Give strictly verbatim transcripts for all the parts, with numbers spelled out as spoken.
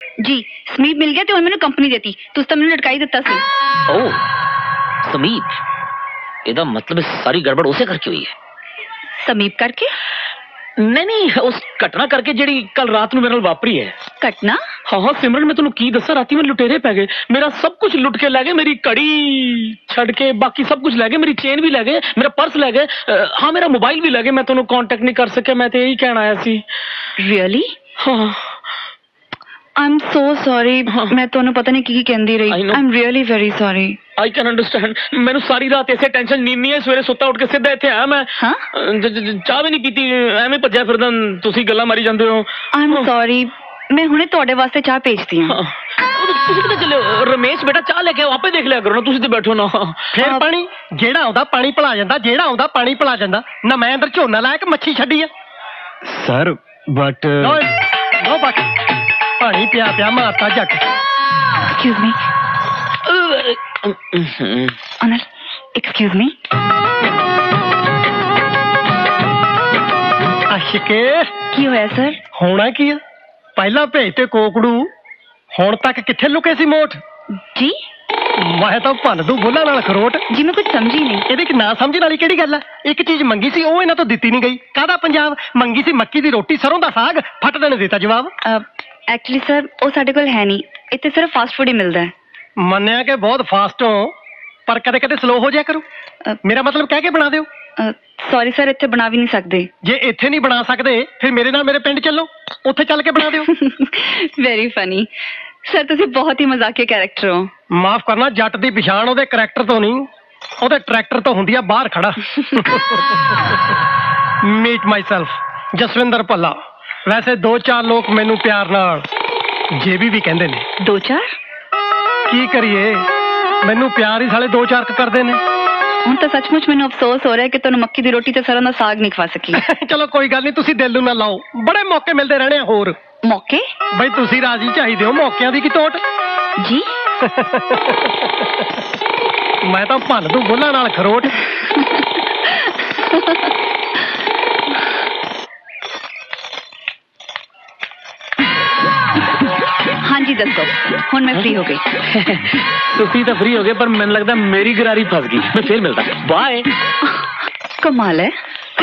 जी स्मीप मिल गया तो मैंने कंपनी देती तुस तो मैंने लटकाई दिता सी। ओ समीप, ਇਹਦਾ मतलब सारी गड़बड़ उसे करके हुई है। समीप करके? नहीं नहीं, उस घटना करके ਜਿਹੜੀ ਕੱਲ ਰਾਤ ਨੂੰ ਮੇਰੇ ਨਾਲ ਵਾਪਰੀ ਹੈ। घटना? हाँ हाँ सिमरन, मैं तुम की दसा राती में लुटेरे पै गए, मेरा सब कुछ लुट के लै गए, मेरी कड़ी छड़ के बाकी सब कुछ लै गए, मेरी चेन भी लै गए, मेरा पर्स लै गए, हाँ मेरा मोबाइल भी लै गए। मैं तुम कांटेक्ट नहीं कर सके, मैं तो यही कहना आया सी। रियली? हाँ। I am so sorry. मैं तुहानू पता नहीं की कहंदी रही। I am really very sorry. I can understand. मैंने सारी रात ऐसे टेंशन नींद नहीं है, सवेरे सुत्ता उठ के सीधा इत्थे आया मैं। हाँ? चाह भी नहीं पीती, एवें भज्जिया फिरदा, तुसी गल्लां मारी जांदे हो। आई एम सॉरी, मैं हुणे तुहाडे वास्ते चाह भेजदी हां। तुसी किते चले हो? रमेश बेटा चाह लेके आओ, आपे देख लिया करो ना, तुसी ते बैठो ना। फिर पानी जेड़ा आउंदा पानी पिला जांदा, जेड़ा आउंदा पानी पिला जांदा ना। मैं अंदर झोना लाया कि मच्छी छड्डी आ sir, but no no but पानी पिया पिया मारता जट। Excuse me Anil, excuse me. आशिके की होया सर? होना की है, पहला भेजते कोकड़ू, हुण तक किथे लुके सी मोठ जी? मैं तो भन दू बुल्ला नाल खरोट जी। मैं कुछ समझी नहीं। ਇਹਦੇ ਚ ਨਾ ਸਮਝਣ ਵਾਲੀ ਕਿਹੜੀ ਗੱਲ ਆ? ਇੱਕ ਚੀਜ਼ ਮੰਗੀ ਸੀ ਉਹ ਇਹਨਾਂ ਤੋਂ ਦਿੱਤੀ ਨਹੀਂ ਗਈ। ਕਾਹਦਾ ਪੰਜਾਬ? ਮੰਗੀ ਸੀ ਮੱਕੀ ਦੀ ਰੋਟੀ ਸਰੋਂ ਦਾ ਸਾਗ, ਫੱਟ ਦੇਣੇ ਦਿੱਤਾ ਜਵਾਬ। एक्चुअली सर वो साडे कोल है नहीं, इत्थे सिर्फ फास्ट फूड ही मिलता है। ਮੰਨਿਆ कि बहुत फास्ट हो, पर कदे कदे स्लो हो जाया करो। मेरा मतलब कह के बना दियो। सॉरी सर, इत्थे बना भी नहीं सकते। जे इत्थे नहीं बना सकते फिर मेरे नाल मेरे पिंड चलो, उत्थे चल के बना दियो। वेरी फनी सर, तुसी बहुत ही मजाकिया कैरेक्टर हो। माफ करना, जट दी पछाण ओदे करैक्टर तो नहीं, ओदे ट्रैक्टर तो हुंदी आ बाहर खड़ा। Meet myself Jaswinder Bhalla. वैसे दो चार लोग मैनू प्यार नाल जेबी भी कहंदे ने। दो चार की करिए, मैनू प्यार ही साले दो चार करदे ने। ਹੁਣ ਤਾਂ सचमुच ਮੈਨੂੰ अफसोस हो रहा है कि ਤੁਹਾਨੂੰ मक्की दी रोटी ते सरों दा साग नहीं खवा सकी। चलो कोई गल नहीं, तुसी दिल नूं ना लाओ, बड़े मौके मिलते रहने होर। मौके? बई तुसी राजी चाहिए हो, मौकिਆਂ ਦੀ ਕੀ ਟੋਟ जी। मैं तो भन दूं बुल्ला नाल खरोट। हाँ जी दसो, हुण मैं फ्री हो गई। तुसी तो फ्री हो गए, पर मैंने लगता मेरी गरारी फंस गई। मैं फिर मिलता, बाय। कमाल है।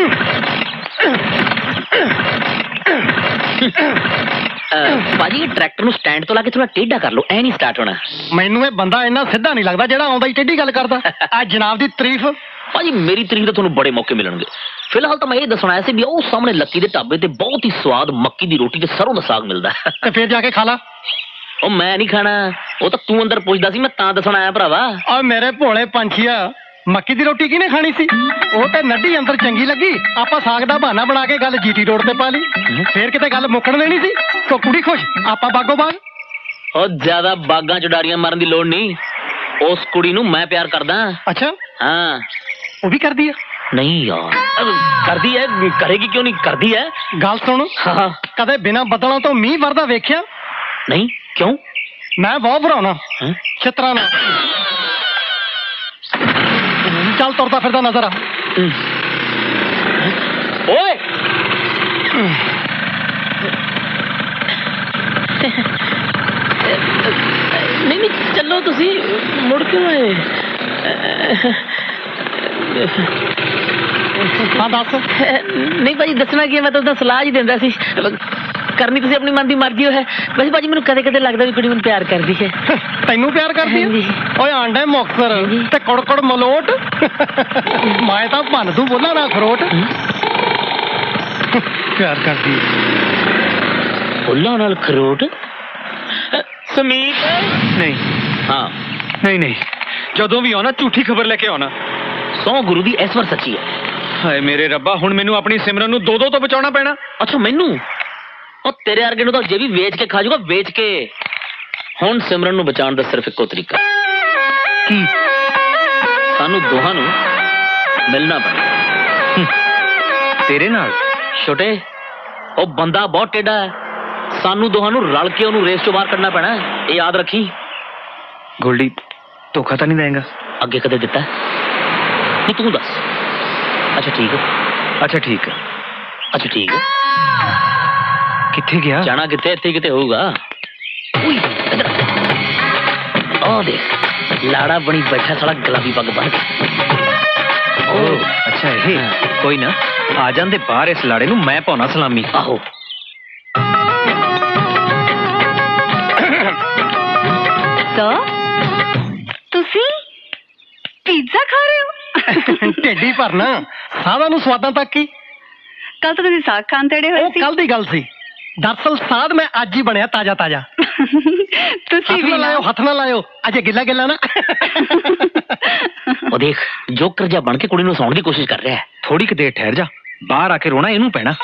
भाजी ट्रैक्टर ਨੂੰ ਸਟੈਂਡ ਤੋਂ ਲਾ ਕੇ ਥੋੜਾ ਟੇਢਾ ਕਰ ਲਓ, ਐ ਨਹੀਂ ਸਟਾਰਟ ਹੋਣਾ। ਮੈਨੂੰ ਇਹ ਬੰਦਾ ਇੰਨਾ ਸਿੱਧਾ ਨਹੀਂ ਲੱਗਦਾ ਜਿਹੜਾ ਆਉਂਦਾ ਹੀ ਟੇਢੀ ਗੱਲ ਕਰਦਾ। ਆ ਜਨਾਬ ਦੀ ਤਾਰੀਫ। ਭਾਜੀ ਮੇਰੀ ਤਾਰੀਫ ਤਾਂ ਤੁਹਾਨੂੰ ਬੜੇ ਮੌਕੇ ਮਿਲਣਗੇ। ਫਿਲਹਾਲ ਤਾਂ ਮੈਂ ਇਹ ਦੱਸਣਾ ਆਇਆ ਸੀ ਵੀ ਉਹ ਸਾਹਮਣੇ ਲੱਕੀ ਦੇ ਢਾਬੇ ਤੇ ਬਹੁਤ ਹੀ ਸਵਾਦ ਮੱਕੀ ਦੀ ਰੋਟੀ ਤੇ ਸਰੋਂ ਦਾ ਸਾਗ ਮਿਲਦਾ। ਤੇ ਫਿਰ ਜਾ ਕੇ ਖਾ ਲਾ। ਉਹ ਮੈਂ ਨਹੀਂ ਖਾਣਾ, ਉਹ ਤਾਂ ਤੂੰ ਅੰਦਰ ਪੁੱਛਦਾ ਸੀ, ਮੈਂ ਤਾਂ ਦੱਸਣ ਆਇਆ ਭਰਾਵਾ। ਆ ਮੇਰੇ ਭੋਲੇ ਪੰਛੀਆ, ਮੱਕੀ ਦੀ ਰੋਟੀ ਕਿਹਨੇ ਖਾਣੀ ਸੀ? ਉਹ ਤੇ ਨੱਡੀ ਅੰਦਰ ਚੰਗੀ ਲੱਗੀ, ਆਪਾਂ ਸਾਗ ਦਾ ਬਹਾਨਾ ਬਣਾ ਕੇ ਗੱਲ ਜੀਟੀ ਰੋਡ ਤੇ ਪਾ ਲਈ। ਫੇਰ ਕਿਤੇ ਗੱਲ ਮੁੱਕਣ ਦੇਣੀ ਸੀ, ਤੋ ਕੁੜੀ ਖੁਸ਼, ਆਪਾਂ ਬਾਗੋ ਬਾਗ। ਉਹ ਜ਼ਿਆਦਾ ਬਾਗਾਂ ਚੁਡਾਰੀਆਂ ਮਾਰਨ ਦੀ ਲੋੜ ਨਹੀਂ, ਉਸ ਕੁੜੀ ਨੂੰ ਮੈਂ ਪਿਆਰ ਕਰਦਾ। ਅੱਛਾ ਹਾਂ, ਉਹ ਵੀ ਕਰਦੀ ਆ? ਨਹੀਂ ਯਾਰ, ਕਰਦੀ ਹੈ, ਕਰੇਗੀ ਕਿਉਂ ਨਹੀਂ, ਕਰਦੀ ਹੈ। ਗੱਲ ਸੁਣ, ਹਾਂ ਕਦੇ ਬਿਨਾਂ ਬੱਦਲਾਂ ਤੋਂ ਮੀਂਹ ਵਰਦਾ ਵੇਖਿਆ? ਨਹੀਂ, ਕਿਉਂ? ਮੈਂ ਬਹੁਤ ਭਰਾਉਣਾ ਛਿੱਤਰਾਂ ਨਾਲ। ਚੱਲ ਤੁਰਦਾ ਫਿਰਦਾ ਨਜ਼ਰ ਆ। ਓਏ ਨਹੀਂ ਨਹੀਂ ਚੱਲੋ, ਤੁਸੀਂ ਮੁੜ ਕਿਉਂ ਆਏ? ਹਾਂ ਦੱਸ। ਨਹੀਂ ਭਾਜੀ ਦੱਸਣਾ ਕੀ, ਮੈਂ ਤਾਂ ਸਲਾਹ ਹੀ ਦਿੰਦਾ ਸੀ। ਕਰਨੀ ਤੁਸੀਂ ਆਪਣੀ ਮਨ ਦੀ ਮਰਜ਼ੀ ਹੈ। ਵੈਸੇ ਭਾਜੀ ਮੈਨੂੰ ਕਦੇ ਕਦੇ ਲੱਗਦਾ ਵੀ ਕੁੜੀ ਮੈਨੂੰ ਪਿਆਰ ਕਰਦੀ ਹੈ। ਤੈਨੂੰ ਪਿਆਰ ਕਰਦੀ ਹੈ? ਓਏ ਆਂਡੇ ਮੁਕਤਸਰ ਤੇ ਕੁੜਕੁੜ ਮਲੋਟ। ਮੈਂ ਤਾਂ ਭੰਨ ਦੂੰ ਬੋਲਾਂ ਨਾ ਖਰੋਟ। ਪਿਆਰ ਕਰਦੀ ਬੋਲਾਂ ਨਾਲ ਖਰੋਟ। ਸਮੀਪ ਨਹੀਂ। ਹਾਂ ਨਹੀਂ ਨਹੀਂ, ਜਦੋਂ ਵੀ ਆਉਣਾ ਝੂਠੀ ਖਬਰ ਲੈ ਕੇ ਆਉਣਾ। ਸੌ ਗੁਰੂ ਦੀ ਇਸ ਵਾਰ ਸੱਚੀ ਹੈ। ਹਾਏ ਮੇਰੇ ਰੱਬਾ, ਹੁਣ ਮੈਨੂੰ ਆਪਣੀ ਸਿਮਰਨ ਨੂੰ ਦੋ ਦੋ ਤੋਂ ਬਚਾਉਣਾ ਪੈਣਾ। ਅੱਛਾ ਮੈਨੂੰ? ਉਹ ਤੇਰੇ ਵਰਗੇ ਨੂੰ ਤਾਂ ਜੇ ਵੀ ਵੇਚ ਕੇ ਖਾ ਜਾਊਗਾ, ਵੇਚ ਕੇ। ਹੁਣ ਸਿਮਰਨ ਨੂੰ ਬਚਾਉਣ ਦਾ ਸਿਰਫ ਇੱਕੋ ਤਰੀਕਾ। ਕੀ? ਸਾਨੂੰ ਦੋਹਾਂ ਨੂੰ ਮਿਲਣਾ ਪੈਣਾ। ਤੇਰੇ ਨਾਲ? ਛੋਟੇ, ਉਹ ਬੰਦਾ ਬਹੁਤ ਟੇਢਾ ਹੈ, ਸਾਨੂੰ ਦੋਹਾਂ ਨੂੰ ਰਲ ਕੇ ਉਹਨੂੰ ਰੇਸ ਚੋਂ ਬਾਹਰ ਕੱਢਣਾ ਪੈਣਾ, ਇਹ ਯਾਦ ਰੱਖੀ। ਗੋਲਡੀ ਧੋਖਾ ਤਾਂ ਨਹੀਂ ਦੇਂਗਾ? ਅੱਗੇ ਕਦੇ ਦਿੱਤਾ? ਨਹੀਂ ਤੂੰ ਦੱਸ। ਅੱਛਾ ਠੀਕ ਹੈ। ਅੱਛਾ ਠੀਕ ਹੈ। ਅੱਛਾ ਠੀਕ ਹੈ। ਕਿੱਥੇ ਗਿਆ? ਜਾਣਾ ਕਿੱਥੇ, ਇੱਥੇ ਕਿਤੇ ਹੋਊਗਾ। ओ देख लाड़ा बनी बैठा साला गुलाबी पग बन के। ओ अच्छा ये कोई ना आ जांदे बाहर इस लाड़े नूं मैं पाउणा सलामी। आहो सर ਤੁਸੀਂ ਪੀਜ਼ਾ ਖਾ ਰਹੇ ਹੋ? ਢਿੱਡੀ ਭਰਨਾ ਸਾਧਾਂ ਨੂੰ ਸਵਾਦਾਂ ਤੱਕ ਕੀ। ਕੱਲ ਤਾਂ ਤੁਸੀਂ ਸਾਗ ਖਾਣ ਤੇੜੇ ਹੋਏ ਉਹ ਸੀ। ਕੱਲ ਦੀ ਗੱਲ ਸੀ। ਦਰਅਸਲ ਸਾਧ ਮੈਂ ਅੱਜ ਹੀ ਬਣਿਆ ਤਾਜ਼ਾ ਤਾਜ਼ਾ। ਤੁਸੀਂ ਹੱਥ ਵੀ ਨਾ ਲਾਇਓ ਹੱਥ ਨਾ ਲਾਇਓ ਅਜੇ ਗਿੱਲਾ ਗਿੱਲਾ ਨਾ। ਉਹ ਦੇਖ ਜੋਕਰ ਜਿਹਾ ਬਣ ਕੇ ਕੁੜੀ ਨੂੰ ਸੌਣ ਦੀ ਕੋਸ਼ਿਸ਼ ਕਰ ਰਿਹਾ ਹੈ। ਥੋੜੀ ਕਿ ਦੇਰ ਠਹਿਰ ਜਾ ਬਾਹਰ ਆ ਕੇ ਰੋਣਾ ਇਹਨੂੰ ਪੈਣਾ।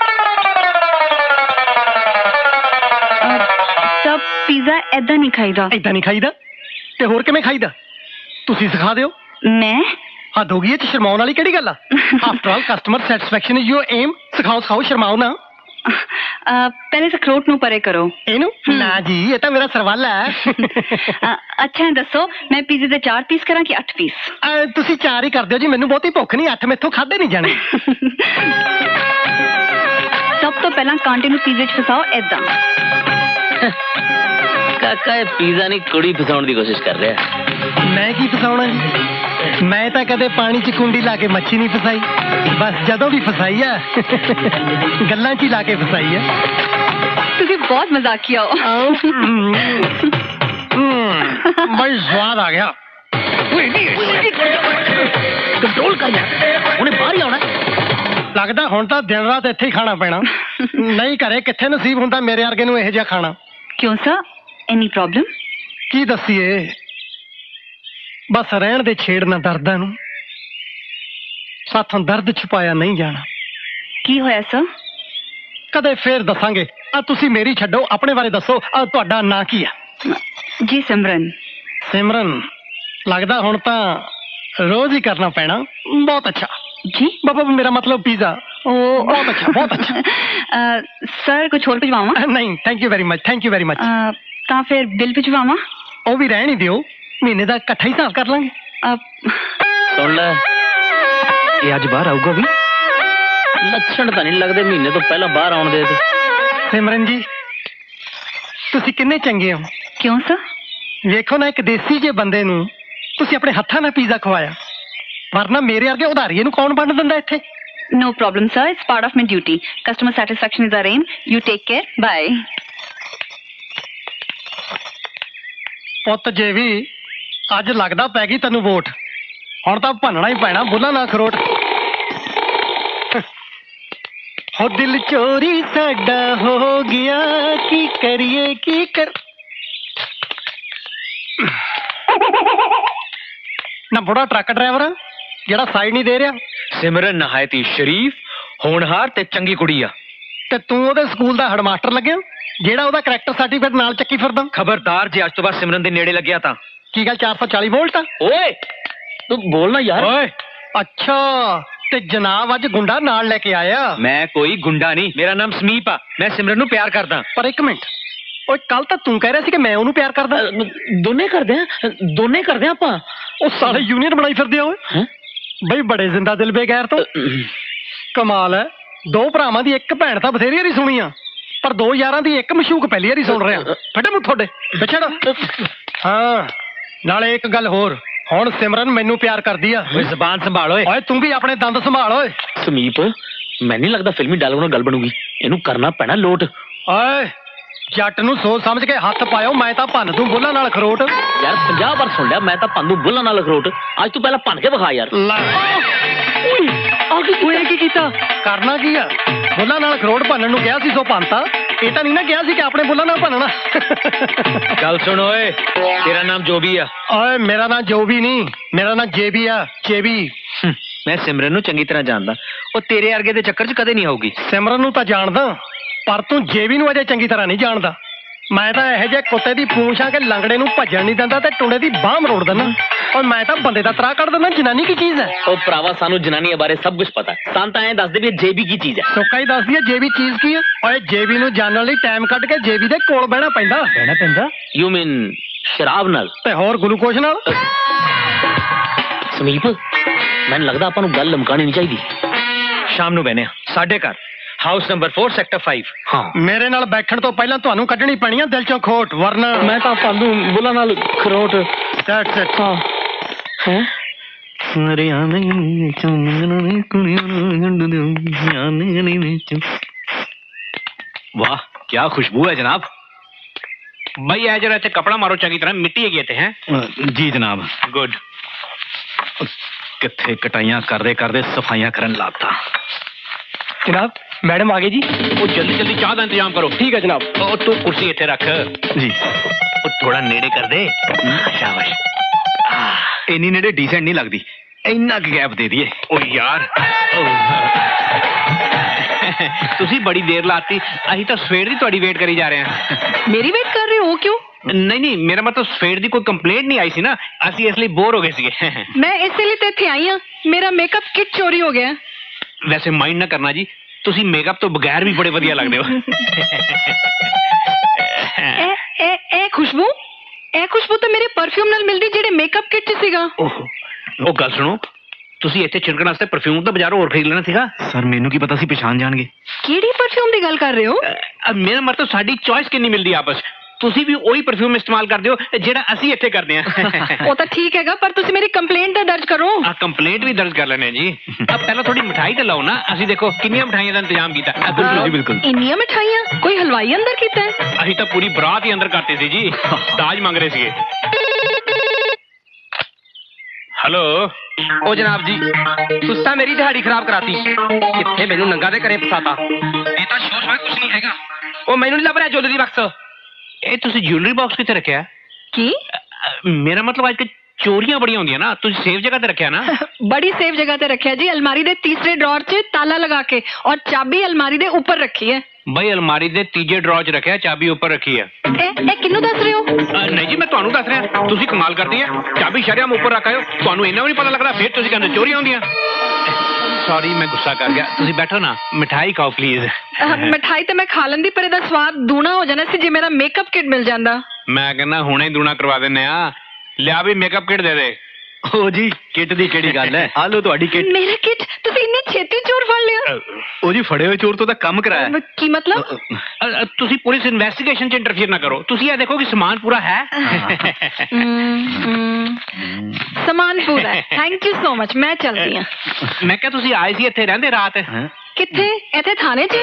ਸਭ ਪੀਜ਼ਾ ਏਦਾਂ ਨਹੀਂ ਖਾਈਦਾ। ਏਦਾਂ ਨਹੀਂ ਖਾਈਦਾ ਤੇ ਹੋਰ ਕਿਵੇਂ ਖਾਈਦਾ? ਤੁਸੀਂ ਸਿਖਾ ਦਿਓ। ਮੈਂ ਹੱਦ ਹੋ ਗਈ ਇਹ ਚ ਸ਼ਰਮਾਉਣ ਵਾਲੀ ਕਿਹੜੀ ਗੱਲ ਆ? After all customer satisfaction is your aim. ਸਿਖਾਓ ਸਿਖਾਓ ਸ਼ਰਮਾਓ ਨਾ। ਪਹਿਲੇ ਸਖਰੋਟ ਨੂੰ ਪਰੇ ਕਰੋ। ਇਹਨੂੰ ਨਾ ਜੀ ਇਹ ਤਾਂ ਮੇਰਾ ਸਰਵਲ ਹੈ। ਅੱਛਾ ਦੱਸੋ ਮੈਂ ਪੀਜ਼ੇ ਦੇ ਚਾਰ ਪੀਸ ਕਰਾਂ ਕਿ ਅੱਠ ਪੀਸ? ਤੁਸੀਂ ਚਾਰ ਹੀ ਕਰ ਦਿਓ ਜੀ ਮੈਨੂੰ ਬਹੁਤੀ ਭੁੱਖ ਨਹੀਂ। ਅੱਠ ਮੈਥੋਂ ਖਾਦੇ ਨਹੀਂ ਜਾਣੇ। ਸਭ ਤੋਂ ਪਹਿਲਾਂ ਕਾਂਟੇ ਨੂੰ ਪੀਜ਼ੇ 'ਚ ਫਸਾਓ ਏਦਾਂ। ਕਾਕਾ ਇਹ ਪੀਜ਼ਾ ਨਹੀਂ ਕੁੜੀ ਫਸਾਉਣ ਦੀ ਕੋਸ਼ਿਸ਼ ਕਰ ਰਿਹਾ। ਮੈਂ ਕੀ ਫਸਾਉਣਾ ਜੀ? ਮੈਂ ਤਾਂ ਕਦੇ ਪਾਣੀ 'ਚ ਕੁੰਡੀ ਲਾ ਕੇ ਮੱਛੀ ਨਹੀਂ ਫਸਾਈ। ਬਸ ਜਦੋਂ ਵੀ ਫਸਾਈ ਆ ਗੱਲਾਂ 'ਚ ਹੀ ਲਾ ਕੇ ਫਸਾਈ ਆ। ਤੁਸੀਂ ਬਹੁਤ ਮਜ਼ਾਕੀਆ ਹੋ। ਬਈ ਸਵਾਦ ਆ ਗਿਆ। ਕੰਟਰੋਲ ਕਰ ਯਾਰ ਉਹਨੇ ਬਾਹਰ ਹੀ ਆਉਣਾ। ਲੱਗਦਾ ਹੁਣ ਤਾਂ ਦਿਨ ਰਾਤ ਇੱਥੇ ਹੀ ਖਾਣਾ ਪੈਣਾ। ਨਹੀਂ ਘਰੇ ਕਿੱਥੇ ਨਸੀਬ ਹੁੰਦਾ ਮੇਰੇ ਵਰਗੇ ਨੂੰ ਇਹੋ ਜਿਹਾ ਖਾਣਾ। ਕਿਉਂ ਸਰ ਐਨੀ ਪ੍ਰੋਬਲਮ? ਕੀ ਦੱਸੀਏ ਬਸ ਰਹਿਣ ਦੇ ਛੇੜਨਾ ਦਰਦਾਂ ਨੂੰ। ਸਾਥੋਂ ਦਰਦ ਛੁਪਾਇਆ ਨਹੀਂ ਜਾਣਾ। ਕੀ ਹੋਇਆ ਸਰ? ਕਦੇ ਫੇਰ ਦੱਸਾਂਗੇ। ਆ ਤੁਸੀਂ ਮੇਰੀ ਛੱਡੋ ਆਪਣੇ ਬਾਰੇ ਦੱਸੋ। ਆ ਤੁਹਾਡਾ ਨਾਂ ਕੀ ਆ? ਜੀ ਸਿਮਰਨ। ਸਿਮਰਨ ਲੱਗਦਾ ਹੁਣ ਤਾਂ ਰੋਜ਼ ਹੀ ਕਰਨਾ ਪੈਣਾ। ਬਹੁਤ ਅੱਛਾ ਜੀ ਬਾਬਾ ਮੇਰਾ ਮਤਲਬ ਪੀਜ਼ਾ। ਉਹ ਬਹੁਤ ਅੱਛਾ ਬਹੁਤ ਅੱਛਾ। ਸਰ ਕੁਛ ਹੋਰ ਭਿਜਵਾਵਾਂ? ਨਹੀਂ thank you very much thank you very much. ਤਾਂ ਫਿਰ ਬਿੱਲ ਭਿਜਵਾਵਾਂ? ਉਹ ਵੀ ਰਹਿਣ ਹੀ ਦਿਓ ਮਹੀਨੇ ਦਾ ਇਕੱਠਾ ਹੀ ਹਿਸਾਬ ਕਰ ਲਾਂਗੇ। ਸੁਣ ਲੈ ਇਹ ਅੱਜ ਬਾਹਰ ਆਊਗਾ ਵੀ। ਲੱਛਣ ਤਾਂ ਨਹੀਂ ਲੱਗਦੇ ਮਹੀਨੇ ਤੋਂ ਪਹਿਲਾਂ ਬਾਹਰ ਆਉਣ ਦੇ। ਸਿਮਰਨ ਜੀ ਤੁਸੀਂ ਕਿੰਨੇ ਚੰਗੇ ਹੋ। ਕਿਉਂ ਸਰ? ਵੇਖੋ ਨਾ ਇੱਕ ਦੇਸੀ ਜਿਹੇ ਬੰਦੇ ਨੂੰ ਤੁਸੀਂ ਆਪਣੇ ਹੱਥਾਂ ਨਾਲ ਪੀਜ਼ਾ ਖਵਾਇਆ। ਵਰਨਾ ਮੇਰੇ ਵਰਗੇ ਉਧਾਰੀਏ ਨੂੰ ਕੌਣ ਵੰਡ ਦਿੰਦਾ ਇੱਥੇ? No problem, sir. It's part of my duty. Customer satisfaction is our aim. You take care. Bye. ਪੁੱਤ ਜੇ ਵੀ ਅੱਜ ਲੱਗਦਾ ਪੈ ਗਈ ਤੈਨੂੰ ਵੋਟ। ਹੁਣ ਤਾਂ ਭੰਨਣਾ ਹੀ ਪੈਣਾ ਬੁੱਲਾ ਨਾ ਖਰੋਟ। ਹੋ ਦਿਲ ਚੋਰੀ ਸਾਡਾ ਹੋ ਗਿਆ ਕੀ ਕਰੀਏ ਕੀ ਕਰ। ਨਾ ਬੁੜਾ ਟਰੱਕ ਡਰਾਈਵਰ ਜਿਹੜਾ ਸਾਈਡ ਨਹੀਂ ਦੇ ਰਿਹਾ। ਸਿਮਰਨ ਨਹਾਇਤ ਹੀ ਸ਼ਰੀਫ ਹੋਣਹਾਰ ਤੇ ਚੰਗੀ ਕੁੜੀ ਆ। ਤੇ ਤੂੰ ਉਹਦੇ ਸਕੂਲ ਦਾ ਹੈਡਮਾਸਟਰ ਲੱਗਿਆ ਜਿਹੜਾ ਉਹਦਾ ਕਰੈਕਟਰ ਸਰਟੀਫਿਕੇਟ ਨਾਲ ਚੱਕੀ ਫਿਰਦਾ। ਖਬਰਦਾਰ ਜੇ ਅੱਜ ਤੋਂ ਬਾਅਦ ਸਿਮਰਨ ਦੇ ਨੇੜੇ ਲੱਗਿਆ ਤਾਂ। ਕੀ ਗੱਲ ਚਾਰ ਸੌ ਚਾਲੀ ਵੋਲਟ ਆ? ਓਏ ਤੂੰ ਬੋਲਣਾ ਯਾਰ। ਓਏ ਅੱਛਾ ਤੇ ਜਨਾਬ ਅੱਜ ਗੁੰਡਾ ਨਾਲ ਲੈ ਕੇ ਆਇਆ। ਮੈਂ ਕੋਈ ਗੁੰਡਾ ਨਹੀਂ ਮੇਰਾ ਨਾਮ ਸਮੀਪ ਆ। ਮੈਂ ਸਿਮਰਨ ਨੂੰ ਪਿਆਰ ਕਰਦਾ। ਪਰ ਇੱਕ ਮਿੰਟ ਓਏ ਕੱਲ ਤਾਂ ਤੂੰ ਕਹਿ ਰਿਹਾ ਸੀ ਕਿ ਮੈਂ ਉਹਨੂੰ ਪਿਆਰ ਕਰਦਾ। ਦੋਨੇ ਕਰਦੇ ਆ ਦੋਨੇ ਕਰਦੇ ਆ ਆਪਾਂ। ਉਹ ਸਾਲੇ ਯੂਨੀਅਨ ਬਣਾਈ ਫਿਰਦੇ ਆ ਓਏ। ਬਈ ਬੜੇ ਜ਼ਿੰਦਾ ਦਿਲ ਬੇਗੈਰ ਤੋਂ ਕਮਾਲ ਹੈ। ਦੋ ਭਰਾਵਾਂ ਦੀ ਇੱਕ ਭੈਣ ਤਾਂ ਬਥੇਰੀ ਵਾਰੀ ਸੁਣੀ ਆ ਪਰ ਦੋ ਯਾਰਾਂ ਦੀ ਇੱਕ ਮਸ਼ੂਕ ਪਹਿਲੀ ਵਾਰੀ ਸੁਣ ਰਿਹਾ। ਫਟੇ ਮੂੰਹ ਤੁਹਾਡੇ ਪਿੱਛੜ। ਹਾਂ ਨਾਲੇ ਇੱਕ ਗੱਲ ਹੋਰ ਹੁਣ ਸਿਮਰਨ ਮੈਨੂੰ ਪਿਆਰ ਕਰਦੀ ਆ। ਓਏ ਜ਼ਬਾਨ ਸੰਭਾਲ ਓਏ। ਓਏ ਤੂੰ ਵੀ ਆਪਣੇ ਦੰਦ ਸੰਭਾਲ ਓਏ। ਸਮੀਪ ਮੈਂ ਨਹੀਂ ਲੱਗਦਾ ਫਿਲਮੀ ਡਾਇਲੌਗ ਨਾਲ ਗੱਲ ਬਣੂਗੀ। ਇਹਨੂੰ ਕਰਨਾ ਪੈਣਾ ਲੋਟ। ਓਏ ਜੱਟ ਨੂੰ ਸੋਚ ਸਮਝ ਕੇ ਹੱਥ ਪਾਇਓ ਮੈਂ ਤਾਂ ਭੰਨ ਦੂੰ ਬੁੱਲਾਂ ਨਾਲ ਖਰੋਟ। ਯਾਰ ਪੰਜਾਹ ਵਾਰ ਸੁਣ ਲਿਆ ਮੈਂ ਤਾਂ ਭੰਨ ਦੂੰ ਬੁੱਲਾਂ ਨਾਲ ਖਰੋਟ। ਅੱਜ ਤੂੰ ਪਹਿਲਾਂ ਭੰਨ ਕੇ ਵਿਖਾ ਯਾਰ। ਤੂੰ ਇਹ ਕੀ ਕੀਤਾ? ਕਰਨਾ ਕੀ ਆ? ਬੁੱਲਾਂ ਨਾਲ ਖਰੋਟ ਭੰਨਣ ਨੂੰ ਕਿਹਾ ਸੀ ਸੋ ਭੰਨਤਾ। ਇਹ ਤਾਂ ਨਹੀਂ ਨਾ ਕਿਹਾ ਸੀ ਕਿ ਆਪਣੇ ਬੁੱਲਾਂ ਨਾਲ ਭੰਨਣਾ। ਗੱਲ ਸੁਣ ਓਏ ਤੇਰਾ ਨਾਮ ਜੋ ਵੀ ਆ। ਓਏ ਮੇਰਾ ਨਾਮ ਜੋ ਵੀ ਨਹੀਂ ਮੇਰਾ ਨਾਮ ਜੇਬੀ ਆ ਜੇਬੀ। ਮੈਂ ਸਿਮਰਨ ਨੂੰ ਚੰਗੀ ਤਰ੍ਹਾਂ ਜਾਣਦਾ। ਉਹ ਤੇਰੇ ਵਰਗੇ ਦੇ ਚੱਕਰ 'ਚ ਕਦੇ ਨਹੀਂ ਆਊਗੀ। ਸਿਮਰਨ ਨੂੰ ਤਾਂ ਜਾਣਦਾ ਪਰ ਤੂੰ ਜੇਬੀ ਨੂੰ ਅਜੇ ਚੰਗੀ ਤਰ੍ਹਾਂ ਨਹੀਂ ਜਾਣਦਾ। ਮੈਂ ਤਾਂ ਇਹੋ ਜਿਹੇ ਕੁੱਤੇ ਦੀ ਪੂੰਛ ਆ ਕਿ ਲੰਗੜੇ ਨੂੰ ਭੱਜਣ ਨਹੀਂ ਦਿੰਦਾ ਤੇ ਟੁੰਡੇ ਦੀ ਬਾਹ ਮਰੋੜ ਦਿੰਦਾ। ਔਰ ਮੈਂ ਤਾਂ ਬੰਦੇ ਦਾ ਤਰਾ ਕੱਢ ਦਿੰਦਾ। ਜਨਾਨੀ ਕੀ ਚੀਜ਼ ਹੈ? ਉਹ ਭਰਾਵਾ ਸਾਨੂੰ ਜਨਾਨੀਆਂ ਬਾਰੇ ਸਭ ਕੁਝ ਪਤਾ। ਸਾਨੂੰ ਤਾਂ ਐਂ ਦੱਸ ਦੇ ਵੀ ਜੇਬੀ ਕੀ ਚੀਜ਼ ਹੈ। ਸੋਕਾ ਹੀ ਦੱਸਦੀ ਹੈ ਜੇਬੀ ਚੀਜ਼ ਕੀ ਹੈ। ਓਏ ਜੇਬੀ ਨੂੰ ਜਾਣਨ ਲਈ ਟਾਈਮ ਕੱਢ ਕੇ ਜੇਬੀ ਦੇ ਕੋਲ ਬਹਿਣਾ ਪੈਂਦਾ। ਬਹਿਣਾ ਪੈਂਦਾ ਯੂ ਮੀਨ ਸ਼ਰਾਬ ਨਾਲ ਤੇ ਹੋਰ ਗਲੂਕੋਸ਼ ਨਾਲ। ਸਮੀਪ ਮੈਨੂੰ ਲੱਗਦਾ ਆਪਾਂ ਨੂੰ ਗੱਲ ਲਮਕਾਣੀ ਨਹੀਂ ਚਾਹੀਦੀ। ਸ਼ਾਮ ਨੂੰ ਬਹਿਨੇ ਆ ਸਾਡੇ ਘਰ। ਹਾਊਸ ਨੰਬਰ ਚਾਰ ਸੈਕਟਰ ਪੰਜ। ਹਾਂ ਮੇਰੇ ਨਾਲ ਬੈਠਣ ਤੋਂ ਪਹਿਲਾਂ ਤੁਹਾਨੂੰ ਕੱਢਣੀ ਪੈਣੀ ਆ ਦਿਲ ਚੋਂ ਖੋਟ, ਵਰਨਾ ਮੈਂ ਤਾਂ ਪਾਲੂ ਬੁੱਲਾਂ ਨਾਲ ਖਰੋਟ। ਸੈਟ ਸੈਟ ਹਾਂ ਹੈ वाह क्या खुशबू है जनाब। भाई है जरा इत्थे कपड़ा मारो चंगी तरह, मिट्टी है इत्थे हैं। जी जनाब। गुड। किथे कटाइयां करदे करदे सफाइयां करन लाता। जनाब मैडम आ गई जी। ओ जल्दी जल्दी चाह दा इंतजाम करो। ठीक है जनाब। ओ तू कुर्सी इत्थे रख जी। ओ थोड़ा नेड़े कर दे। शाबाश। इन्नी नेड़े डिसेंट नहीं लगदी, इन्ना गैप दे दिए। ओ यार ਤੁਸੀਂ ਬੜੀ ਦੇਰ ਲਾਤੀ, ਅਸੀਂ ਤਾਂ ਸਵੇਰ ਦੀ ਤੁਹਾਡੀ ਵੇਟ ਕਰੀ ਜਾ ਰਹੇ ਹਾਂ। ਮੇਰੀ ਵੇਟ ਕਰ ਰਹੇ ਹੋ ਕਿਉਂ? ਨਹੀਂ ਨਹੀਂ ਮੇਰਾ ਮਤਲਬ ਸਵੇਰ ਦੀ ਕੋਈ ਕੰਪਲੇਂਟ ਨਹੀਂ ਆਈ ਸੀ ਨਾ, ਅਸੀਂ ਇਸ ਲਈ ਬੋਰ ਹੋ ਗਏ ਸੀਗੇ। ਮੈਂ ਇਸੇ ਲਈ ਤਾਂ ਇੱਥੇ ਆਈ ਹਾਂ, ਮੇਰਾ ਮੇਕਅਪ ਕਿਟ ਚੋਰੀ ਹੋ ਗਿਆ। ਵੈਸੇ ਮਾਈਂਡ ਨਾ ਕਰਨਾ ਜੀ, ਤੁਸੀਂ ਮੇਕਅਪ ਤੋਂ ਬਗੈਰ ਵੀ ਬੜੇ ਵਧੀਆ ਲੱਗਦੇ ਹੋ। ਇਹ ਇਹ ਇਹ ਖੁਸ਼ਬੂ ਇਹ ਖੁਸ਼ਬੂ ਤਾਂ ਮੇਰੇ ਪਰਫਿਊਮ ਨਾਲ ਮਿਲਦੀ ਜਿਹੜੇ ਮੇਕਅਪ ਕਿਟ 'ਚ ਸੀਗਾ। ਉਹ ਗੱਲ ਸੁਣੋ, ਤੁਸੀਂ ਇੱਥੇ ਛਿੜਕਣ ਵਾਸਤੇ ਪਰਫਿਊਮ ਤਾਂ ਬਾਜ਼ਾਰੋਂ ਹੋਰ ਖਰੀਦ ਲੈਣਾ ਸੀਗਾ। ਸਰ ਮੈਨੂੰ ਕੀ ਪਤਾ ਸੀ ਪਛਾਣ ਜਾਣਗੇ। ਕਿਹੜੀ ਪਰਫਿਊਮ ਦੀ ਗੱਲ ਕਰ ਰਹੇ ਹੋ? ਮੇਰਾ ਮਤਲਬ ਸਾਡੀ ਚੋਇਸ ਕਿੰਨੀ ਮਿਲਦੀ ਆਪਸ, ਤੁਸੀਂ ਵੀ ਉਹੀ ਪਰਫਿਊਮ ਇਸਤੇਮਾਲ ਕਰਦੇ ਹੋ ਜਿਹੜਾ ਅਸੀਂ ਇੱਥੇ ਕਰਦੇ ਹਾਂ। ਉਹ ਤਾਂ ਠੀਕ ਹੈਗਾ, ਪਰ ਤੁਸੀਂ ਮੇਰੀ ਕੰਪਲੇਂਟ ਤਾਂ ਦਰਜ ਕਰੋ। ਆ ਕੰਪਲੇਂਟ ਵੀ ਦਰਜ ਕਰ ਲੈਣੇ ਜੀ। ਅਬ ਪਹਿਲਾਂ ਥੋੜੀ ਮਿਠਾਈ ਤਾਂ ਲਾਓ ਨਾ, ਅਸੀਂ ਦੇਖੋ ਕਿੰਨੀਆਂ ਮਿਠਾਈਆਂ ਦਾ ਇੰਤਜ਼ਾਮ ਕੀਤਾ। ਬਿਲਕੁਲ ਜੀ ਬਿਲਕੁਲ। ਇੰਨੀਆਂ ਮਿਠਾਈਆਂ? ਕੋਈ ਹਲਵਾਈ ਅੰਦਰ ਕੀਤਾ ਹੈ? ਅਸੀਂ ਤਾਂ ਪੂਰੀ ਬਰਾਤ ਹੀ ਅੰਦਰ ਕਰਤੇ ਸੀ ਜੀ, ਦਾਜ ਮੰਗ ਰਹੇ ਸੀਗੇ। हेलो ओ जनाब जी, तुस तां मेरी दिहाड़ी खराब कराती। कित्थे मैनू नंगा दे घरे फसाता। ये तां शोर शोर कुछ नहीं हैगा। ओ मैनू नहीं लभ रहा ज्वेलरी बॉक्स। ਇਹ ਤੁਸੀਂ ज्वेलरी बॉक्स ਕਿੱਥੇ ਰੱਖਿਆ? ਕੀ? ਮੇਰਾ ਮਤਲਬ ਅੱਜ ਕੱਲ੍ਹ ਚੋਰੀਆਂ ਬੜੀਆਂ ਹੁੰਦੀਆਂ ਨਾ, ਤੁਸੀਂ ਸੇਫ ਜਗ੍ਹਾ ਤੇ ਰੱਖਿਆ ਨਾ? ਬੜੀ ਸੇਫ ਜਗ੍ਹਾ ਤੇ ਰੱਖਿਆ ਜੀ, ਅਲਮਾਰੀ ਦੇ ਤੀਸਰੇ ਡਰਾਅਰ 'ਚ ਤਾਲਾ ਲਗਾ ਕੇ, ਔਰ ਚਾਬੀ ਅਲਮਾਰੀ ਦੇ ਉੱਪਰ ਰੱਖੀ ਹੈ। ਬਈ ਅਲਮਾਰੀ ਦੇ ਤੀਜੇ ਡਰਾਅਰ 'ਚ ਰੱਖਿਆ, ਚਾਬੀ ਉੱਪਰ ਰੱਖੀ ਹੈ। ਇਹ ਇਹ ਕਿਹਨੂੰ ਦੱਸ ਰਹੇ ਹੋ? ਨਹੀਂ ਜੀ ਮੈਂ ਤੁਹਾਨੂੰ ਦੱਸ ਰਿਹਾ, ਤੁਸੀਂ ਕਮਾਲ ਕਰਦੇ ਆ, ਚਾਬੀ ਸ਼ਰਿਆਮ ਉੱਪਰ ਰੱਖ ਆਇਓ, ਤੁਹਾਨੂੰ ਇੰਨਾ ਵੀ ਨਹੀਂ ਪਤਾ ਲੱਗਦਾ, ਫਿਰ ਤੁਸੀਂ ਕਹਿੰਦੇ ਚੋਰੀਆਂ ਹੁੰਦੀਆਂ। ਸੌਰੀ ਮੈਂ ਗੁੱਸਾ ਕਰ ਗਿਆ, ਤੁਸੀਂ ਬੈਠੋ ਨਾ, ਮਿਠਾਈ ਖਾਓ ਪਲੀਜ਼। ਮਿਠਾਈ ਤੇ ਮੈਂ ਖਾ ਲੈਂਦੀ, ਪਰ ਇਹਦਾ ਸਵਾਦ ਦੂਣਾ ਹੋ ਜਾਣਾ ਸੀ ਜੇ ਮੇਰਾ ਮੇਕਅਪ ਕਿਟ ਮਿਲ ਜਾਂਦਾ। ਮੈਂ ਕਹਿੰਦਾ ਹੁਣੇ ਹੀ ਦੂਣਾ ਕਰਵਾ ਦਿੰਨੇ ਆ, ਲਿਆ ਵੀ ਮੇਕਅਪ ਕਿਟ ਦੇ ਦੇ। ਉਹ ਜੀ ਕਿਟ ਦੀ ਕਿਹੜੀ ਗੱਲ ਹੈ, ਆ ਲਓ ਤੁਹਾਡੀ ਕਿਟ। ਮੇਰਾ ਕਿਟ? ਤੁਸੀਂ ਇੰਨੀ ਛੇਤੀ ਚੋਰ ਫੜ ਲਿਆ? ਉਹ ਜੀ ਫੜੇ ਹੋਏ ਚੋਰ ਤੋਂ ਤਾਂ ਕੰਮ ਕਰਾਇਆ। ਕੀ ਮਤਲਬ? ਤੁਸੀਂ ਪੁਲਿਸ ਇਨਵੈਸਟੀਗੇਸ਼ਨ 'ਚ ਇੰਟਰਫੀਅਰ ਨਾ ਕਰੋ, ਤੁਸੀਂ ਇਹ ਦੇਖੋ ਕਿ ਸਮਾਨ ਪੂਰਾ ਹੈ। ਸਮਾਨ ਪੂਰਾ ਹੈ, ਥੈਂਕ ਯੂ ਸੋ ਮਚ, ਮੈਂ ਚੱਲਦੀ ਹਾਂ। ਮੈਂ ਕਿਹਾ ਤੁਸੀਂ ਆਏ ਸੀ ਇੱਥੇ ਰਹਿੰਦੇ ਰਾਤ? ਕਿੱਥੇ? ਇੱਥੇ ਥਾਣੇ 'ਚ।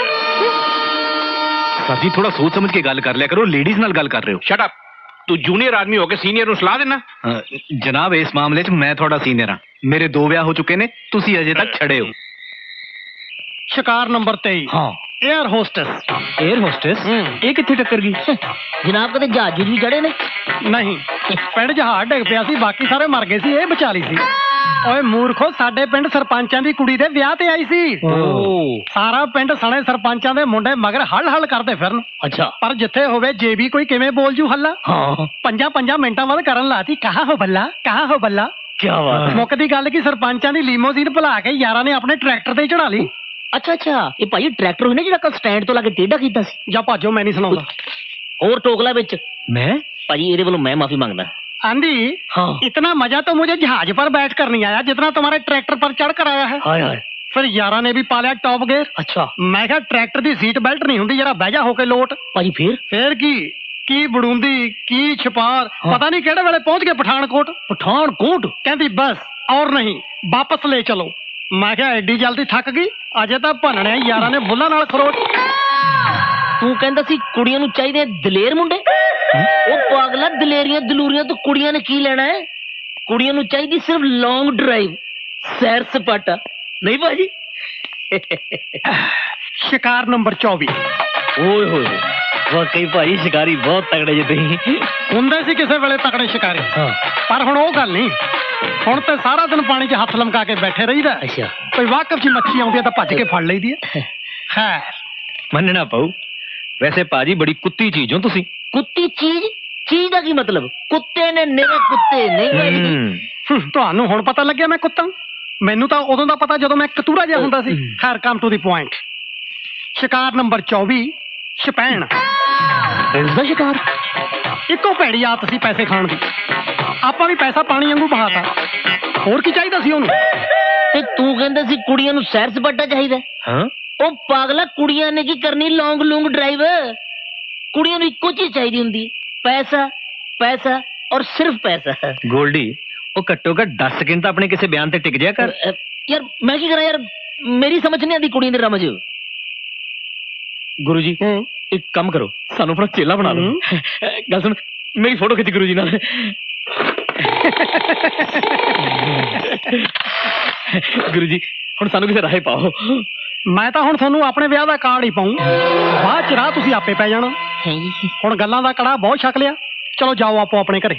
ਸਰ ਜੀ ਥੋੜਾ ਸੋਚ ਸਮਝ ਕੇ ਗੱਲ ਕਰ ਲਿਆ ਕਰੋ, ਲੇਡੀਜ਼ ਨਾਲ ਗੱਲ ਕਰ ਰਹੇ ਹੋ। ਸ਼ਟ ਅਪ, ਤੂੰ ਜੂਨੀਅਰ ਆਦਮੀ ਹੋ ਕੇ ਸੀਨੀਅਰ ਨੂੰ ਸਲਾਹ ਦੇਣਾ? ਜਨਾਬ ਇਸ ਮਾਮਲੇ 'ਚ ਮੈਂ ਤੁਹਾਡਾ ਸੀਨੀਅਰ ਹਾਂ, ਮੇਰੇ ਦੋ ਵਿਆਹ ਹੋ ਚੁੱਕੇ ਨੇ, ਤੁਸੀਂ ਅਜੇ ਤੱਕ ਛੜੇ ਹੋ। ਸ਼ਿਕਾਰ ਨੰਬਰ ਤੇਈ। ਹਾਂ 에ਅਰ ਹੋਸਟਸ। Air hosts? ਇਹ ਕਿੱਥੇ ਟੱਕਰ ਗਈ? ਜਨਾਬ ਕਦੇ ਜਹਾਜ਼ ਵੀ ਚੜੇ ਨੇ? ਨਹੀਂ, ਪਿੰਡ ਜਹਾਜ਼ ਡਿੱਗ ਪਿਆ ਸੀ, ਬਾਕੀ ਸਾਰੇ ਮਰ ਗਏ ਸੀ, ਇਹ ਬਚਾ ਲਈ ਸੀ। ਓਏ ਮੂਰਖੋ, ਸਾਡੇ ਪਿੰਡ ਸਰਪੰਚਾਂ ਦੀ ਕੁੜੀ ਦੇ ਵਿਆਹ ਤੇ ਆਈ ਸੀ। ਸਾਰਾ ਪਿੰਡ ਸਣੇ ਸਰਪੰਚਾਂ ਦੇ ਮੁੰਡੇ ਮਗਰ ਹਲ ਹਲ ਕਰਦੇ ਫਿਰਨ। ਅੱਛਾ। ਪਰ ਜਿੱਥੇ ਹੋਵੇ ਜੇ ਵੀ ਕੋਈ ਕਿਵੇਂ ਬੋਲ ਜੂ ਹੱਲਾ। ਹਾਂ ਪੰਜਾਂ ਪੰਜਾਂ ਮਿੰਟਾਂ ਬਾਅਦ ਕਰਨ ਲਾਤੀ, ਕਹਾ ਹੋ ਬੱਲਾ, ਕਹਾ ਹੋ ਬੱਲਾ। ਕੀ ਬਾਤ। ਮੁੱਕਦੀ ਗੱਲ ਕੀ, ਸਰਪੰਚਾਂ ਦੀ ਲੀਮੋਜ਼ੀਨ ਭੁਲਾ ਕੇ ਯਾਰਾਂ ਨੇ ਆਪਣੇ ਟਰੈਕਟਰ ਤੇ ਚੜਾ ਲਈ। ਅੱਛਾ ਅੱਛਾ, ਇਹ ਭਾਈ ਟਰੈਕਟਰ ਹੋਈ ਨਾ ਜਿਹੜਾ ਕੱਲ ਸਟੈਂਡ ਤੋਂ ਲਾ ਕੇ ਟੇਢਾ ਕੀਤਾ ਸੀ। ਜਾਂ ਭਾਜੋ, ਮੈਂ ਨਹੀਂ ਸੁਣਾਉਂਦਾ। ਹੋਰ ਟੋਕਲਾ ਵਿੱਚ। ਮੈਂ ਭਾਜੀ ਇਹਦੇ ਵੱਲੋਂ ਮੈਂ ਮਾਫੀ ਮੰਗਦਾ। आंधी हाँ। इतना मजा तो मुझे जहाज पर बैठ कर नहीं आया जितना तुम्हारे ट्रैक्टर पर चढ़ कर आया है। हाय हाय। फिर यारा ने भी पा लिया टॉप गेयर। अच्छा। मैं कहा ट्रैक्टर दी सीट बेल्ट नहीं हुंदी, जरा बह जा होके लोट। भाजी फिर फिर की की बड़ूंदी की छपार। हाँ। पता नहीं केड़े वेले पहुंच गए पठानकोट। पठानकोट? कहती बस और नहीं, वापस ले चलो। मैं कहा एडी जल्दी थक गई, अजे तो भनने यारा ने बुल्ला नाल खरोट। तू कहंदा सी कुड़ियां नूं चाहीदे दलेर मुंडे। ਉਹ ਪਾਗਲਾ, ਦਲੇਰੀਆਂ ਦਲੂਰੀਆਂ ਤੋਂ ਕੁੜੀਆਂ ਨੇ ਕੀ ਲੈਣਾ ਹੈ? ਕੁੜੀਆਂ ਨੂੰ ਚਾਹੀਦੀ ਸਿਰਫ ਲੌਂਗ ਡਰਾਈਵ, ਸੈਰ ਸਪਾਟਾ। ਨਹੀਂ ਭਾਜੀ? शिकार नंबर चौबी। ਓਏ ਹੋਏ, ਵਾਕਈ ਭਾਜੀ ਸ਼ਿਕਾਰੀ ਬਹੁਤ ਤਗੜੇ ਜੇ ਤੁਸੀਂ। ਹੁੰਦੇ ਸੀ ਕਿਸੇ ਵੇਲੇ ਤਕੜੇ ਸ਼ਿਕਾਰੀ। ਹਾਂ। ਪਰ ਹੁਣ ਉਹ ਗੱਲ ਨਹੀਂ, ਹੁਣ ਤੇ ਸਾਰਾ ਦਿਨ ਪਾਣੀ 'ਚ ਹੱਥ ਲਮਕਾ ਕੇ ਬੈਠੇ ਰਹੀਦਾ। ਅੱਛਾ। ਕੋਈ ਵਾਕਫ 'ਚ ਮੱਛੀ ਆਉਂਦੀ ਆ ਤਾਂ ਭੱਜ ਕੇ ਫੜ ਲਈਦੀ ਹੈ। ਖੈਰ ਮੰਨਣਾ ਪਊ, ਵੈਸੇ ਭਾਜੀ ਬੜੀ ਕੁੱਤੀ ਚੀਜ਼ ਹੋ ਤੁਸੀਂ। ਕੁੱਤੀ ਚੀਜ਼? ਚੀਜ਼ ਦਾ ਕੀ ਮਤਲਬ? ਕੁੱਤੇ ਨੇ ਨਿਰੇ ਕੁੱਤੇ ਨਹੀਂ ਭਾਜੀ। ਹੂੰ, ਤੁਹਾਨੂੰ ਹੁਣ ਪਤਾ ਲੱਗਿਆ ਮੈਂ ਕੁੱਤਾ? ਮੈਨੂੰ ਤਾਂ ਉਦੋਂ ਦਾ ਪਤਾ ਜਦੋਂ ਮੈਂ ਕਤੂਰਾ ਜਿਹਾ ਹੁੰਦਾ ਸੀ। ਖੈਰ ਕਮ ਟੂ ਦੀ ਪੁਆਇੰਟ। ਸ਼ਿਕਾਰ ਨੰਬਰ ਚੌਵੀ, ਸ਼ਪੈਣ। ਇਸ ਦਾ ਸ਼ਿਕਾਰ? ਇੱਕੋ ਭੈੜੀ ਆਦਤ ਸੀ ਪੈਸੇ ਖਾਣ ਦੀ, ਆਪਾਂ ਵੀ ਪੈਸਾ ਪਾਣੀ ਵਾਂਗੂ ਬਹਾਤਾ। ਹੋਰ ਕੀ ਚਾਹੀਦਾ ਸੀ ਉਹਨੂੰ? ਤੇ ਤੂੰ ਕਹਿੰਦਾ ਸੀ ਕੁੜੀਆਂ ਨੂੰ ਸੈਰ ਸਪਾਟਾ ਚਾਹੀਦਾ। ਹਾਂ। ਉਹ ਪਾਗਲਾ ਕੁੜੀਆਂ ਨੇ ਕੀ ਕਰਨੀ ਲੌਂਗ ਲੂੰਗ ਡਰਾਈਵ। ਕੁੜੀਆਂ ਨੂੰ ਇੱਕੋ ਚੀਜ਼ ਚਾਹੀਦੀ ਹੁੰਦੀ, ਪੈਸਾ ਪੈਸਾ ਔਰ ਸਿਰਫ ਪੈਸਾ। ਗੋਲਡੀ ਉਹ ਘੱਟੋ ਘੱਟ ਦਸ ਸਕਿੰਟ ਤਾਂ ਆਪਣੇ ਕਿਸੇ ਬਿਆਨ ਤੇ ਟਿਕ ਜਾਇਆ ਕਰ। ਯਾਰ ਮੈਂ ਕੀ ਕਰਾਂ ਯਾਰ, ਮੇਰੀ ਸਮਝ ਨਹੀਂ ਆਉਂਦੀ ਕੁੜੀਆਂ ਦੇ ਰਮਜ। ਗੁਰੂ ਜੀ ਇੱਕ ਕੰਮ ਕਰੋ, ਸਾਨੂੰ ਆਪਣਾ ਚੇਲਾ ਬਣਾ ਲਓ। ਗੱਲ ਸੁਣ, ਮੇਰੀ ਫੋਟੋ ਖਿੱਚ ਗੁਰੂ ਜੀ ਨਾਲ। ਗੁਰੂ ਜੀ ਹੁਣ ਸਾਨੂੰ ਕਿਸੇ ਰਾਹੇ ਪਾਓ। ਮੈਂ ਤਾਂ ਹੁਣ ਤੁਹਾਨੂੰ ਆਪਣੇ ਵਿਆਹ ਦਾ ਕਾਰਡ ਹੀ ਪਾਉਂ, ਬਾਅਦ ਚ ਰਾਹ ਤੁਸੀਂ ਆਪੇ ਪੈ ਜਾਣਾ। ਹੁਣ ਗੱਲਾਂ ਦਾ ਕੜਾ ਬਹੁਤ ਛਕ ਲਿਆ, ਚਲੋ ਜਾਓ ਆਪੋ ਆਪਣੇ ਘਰੇ।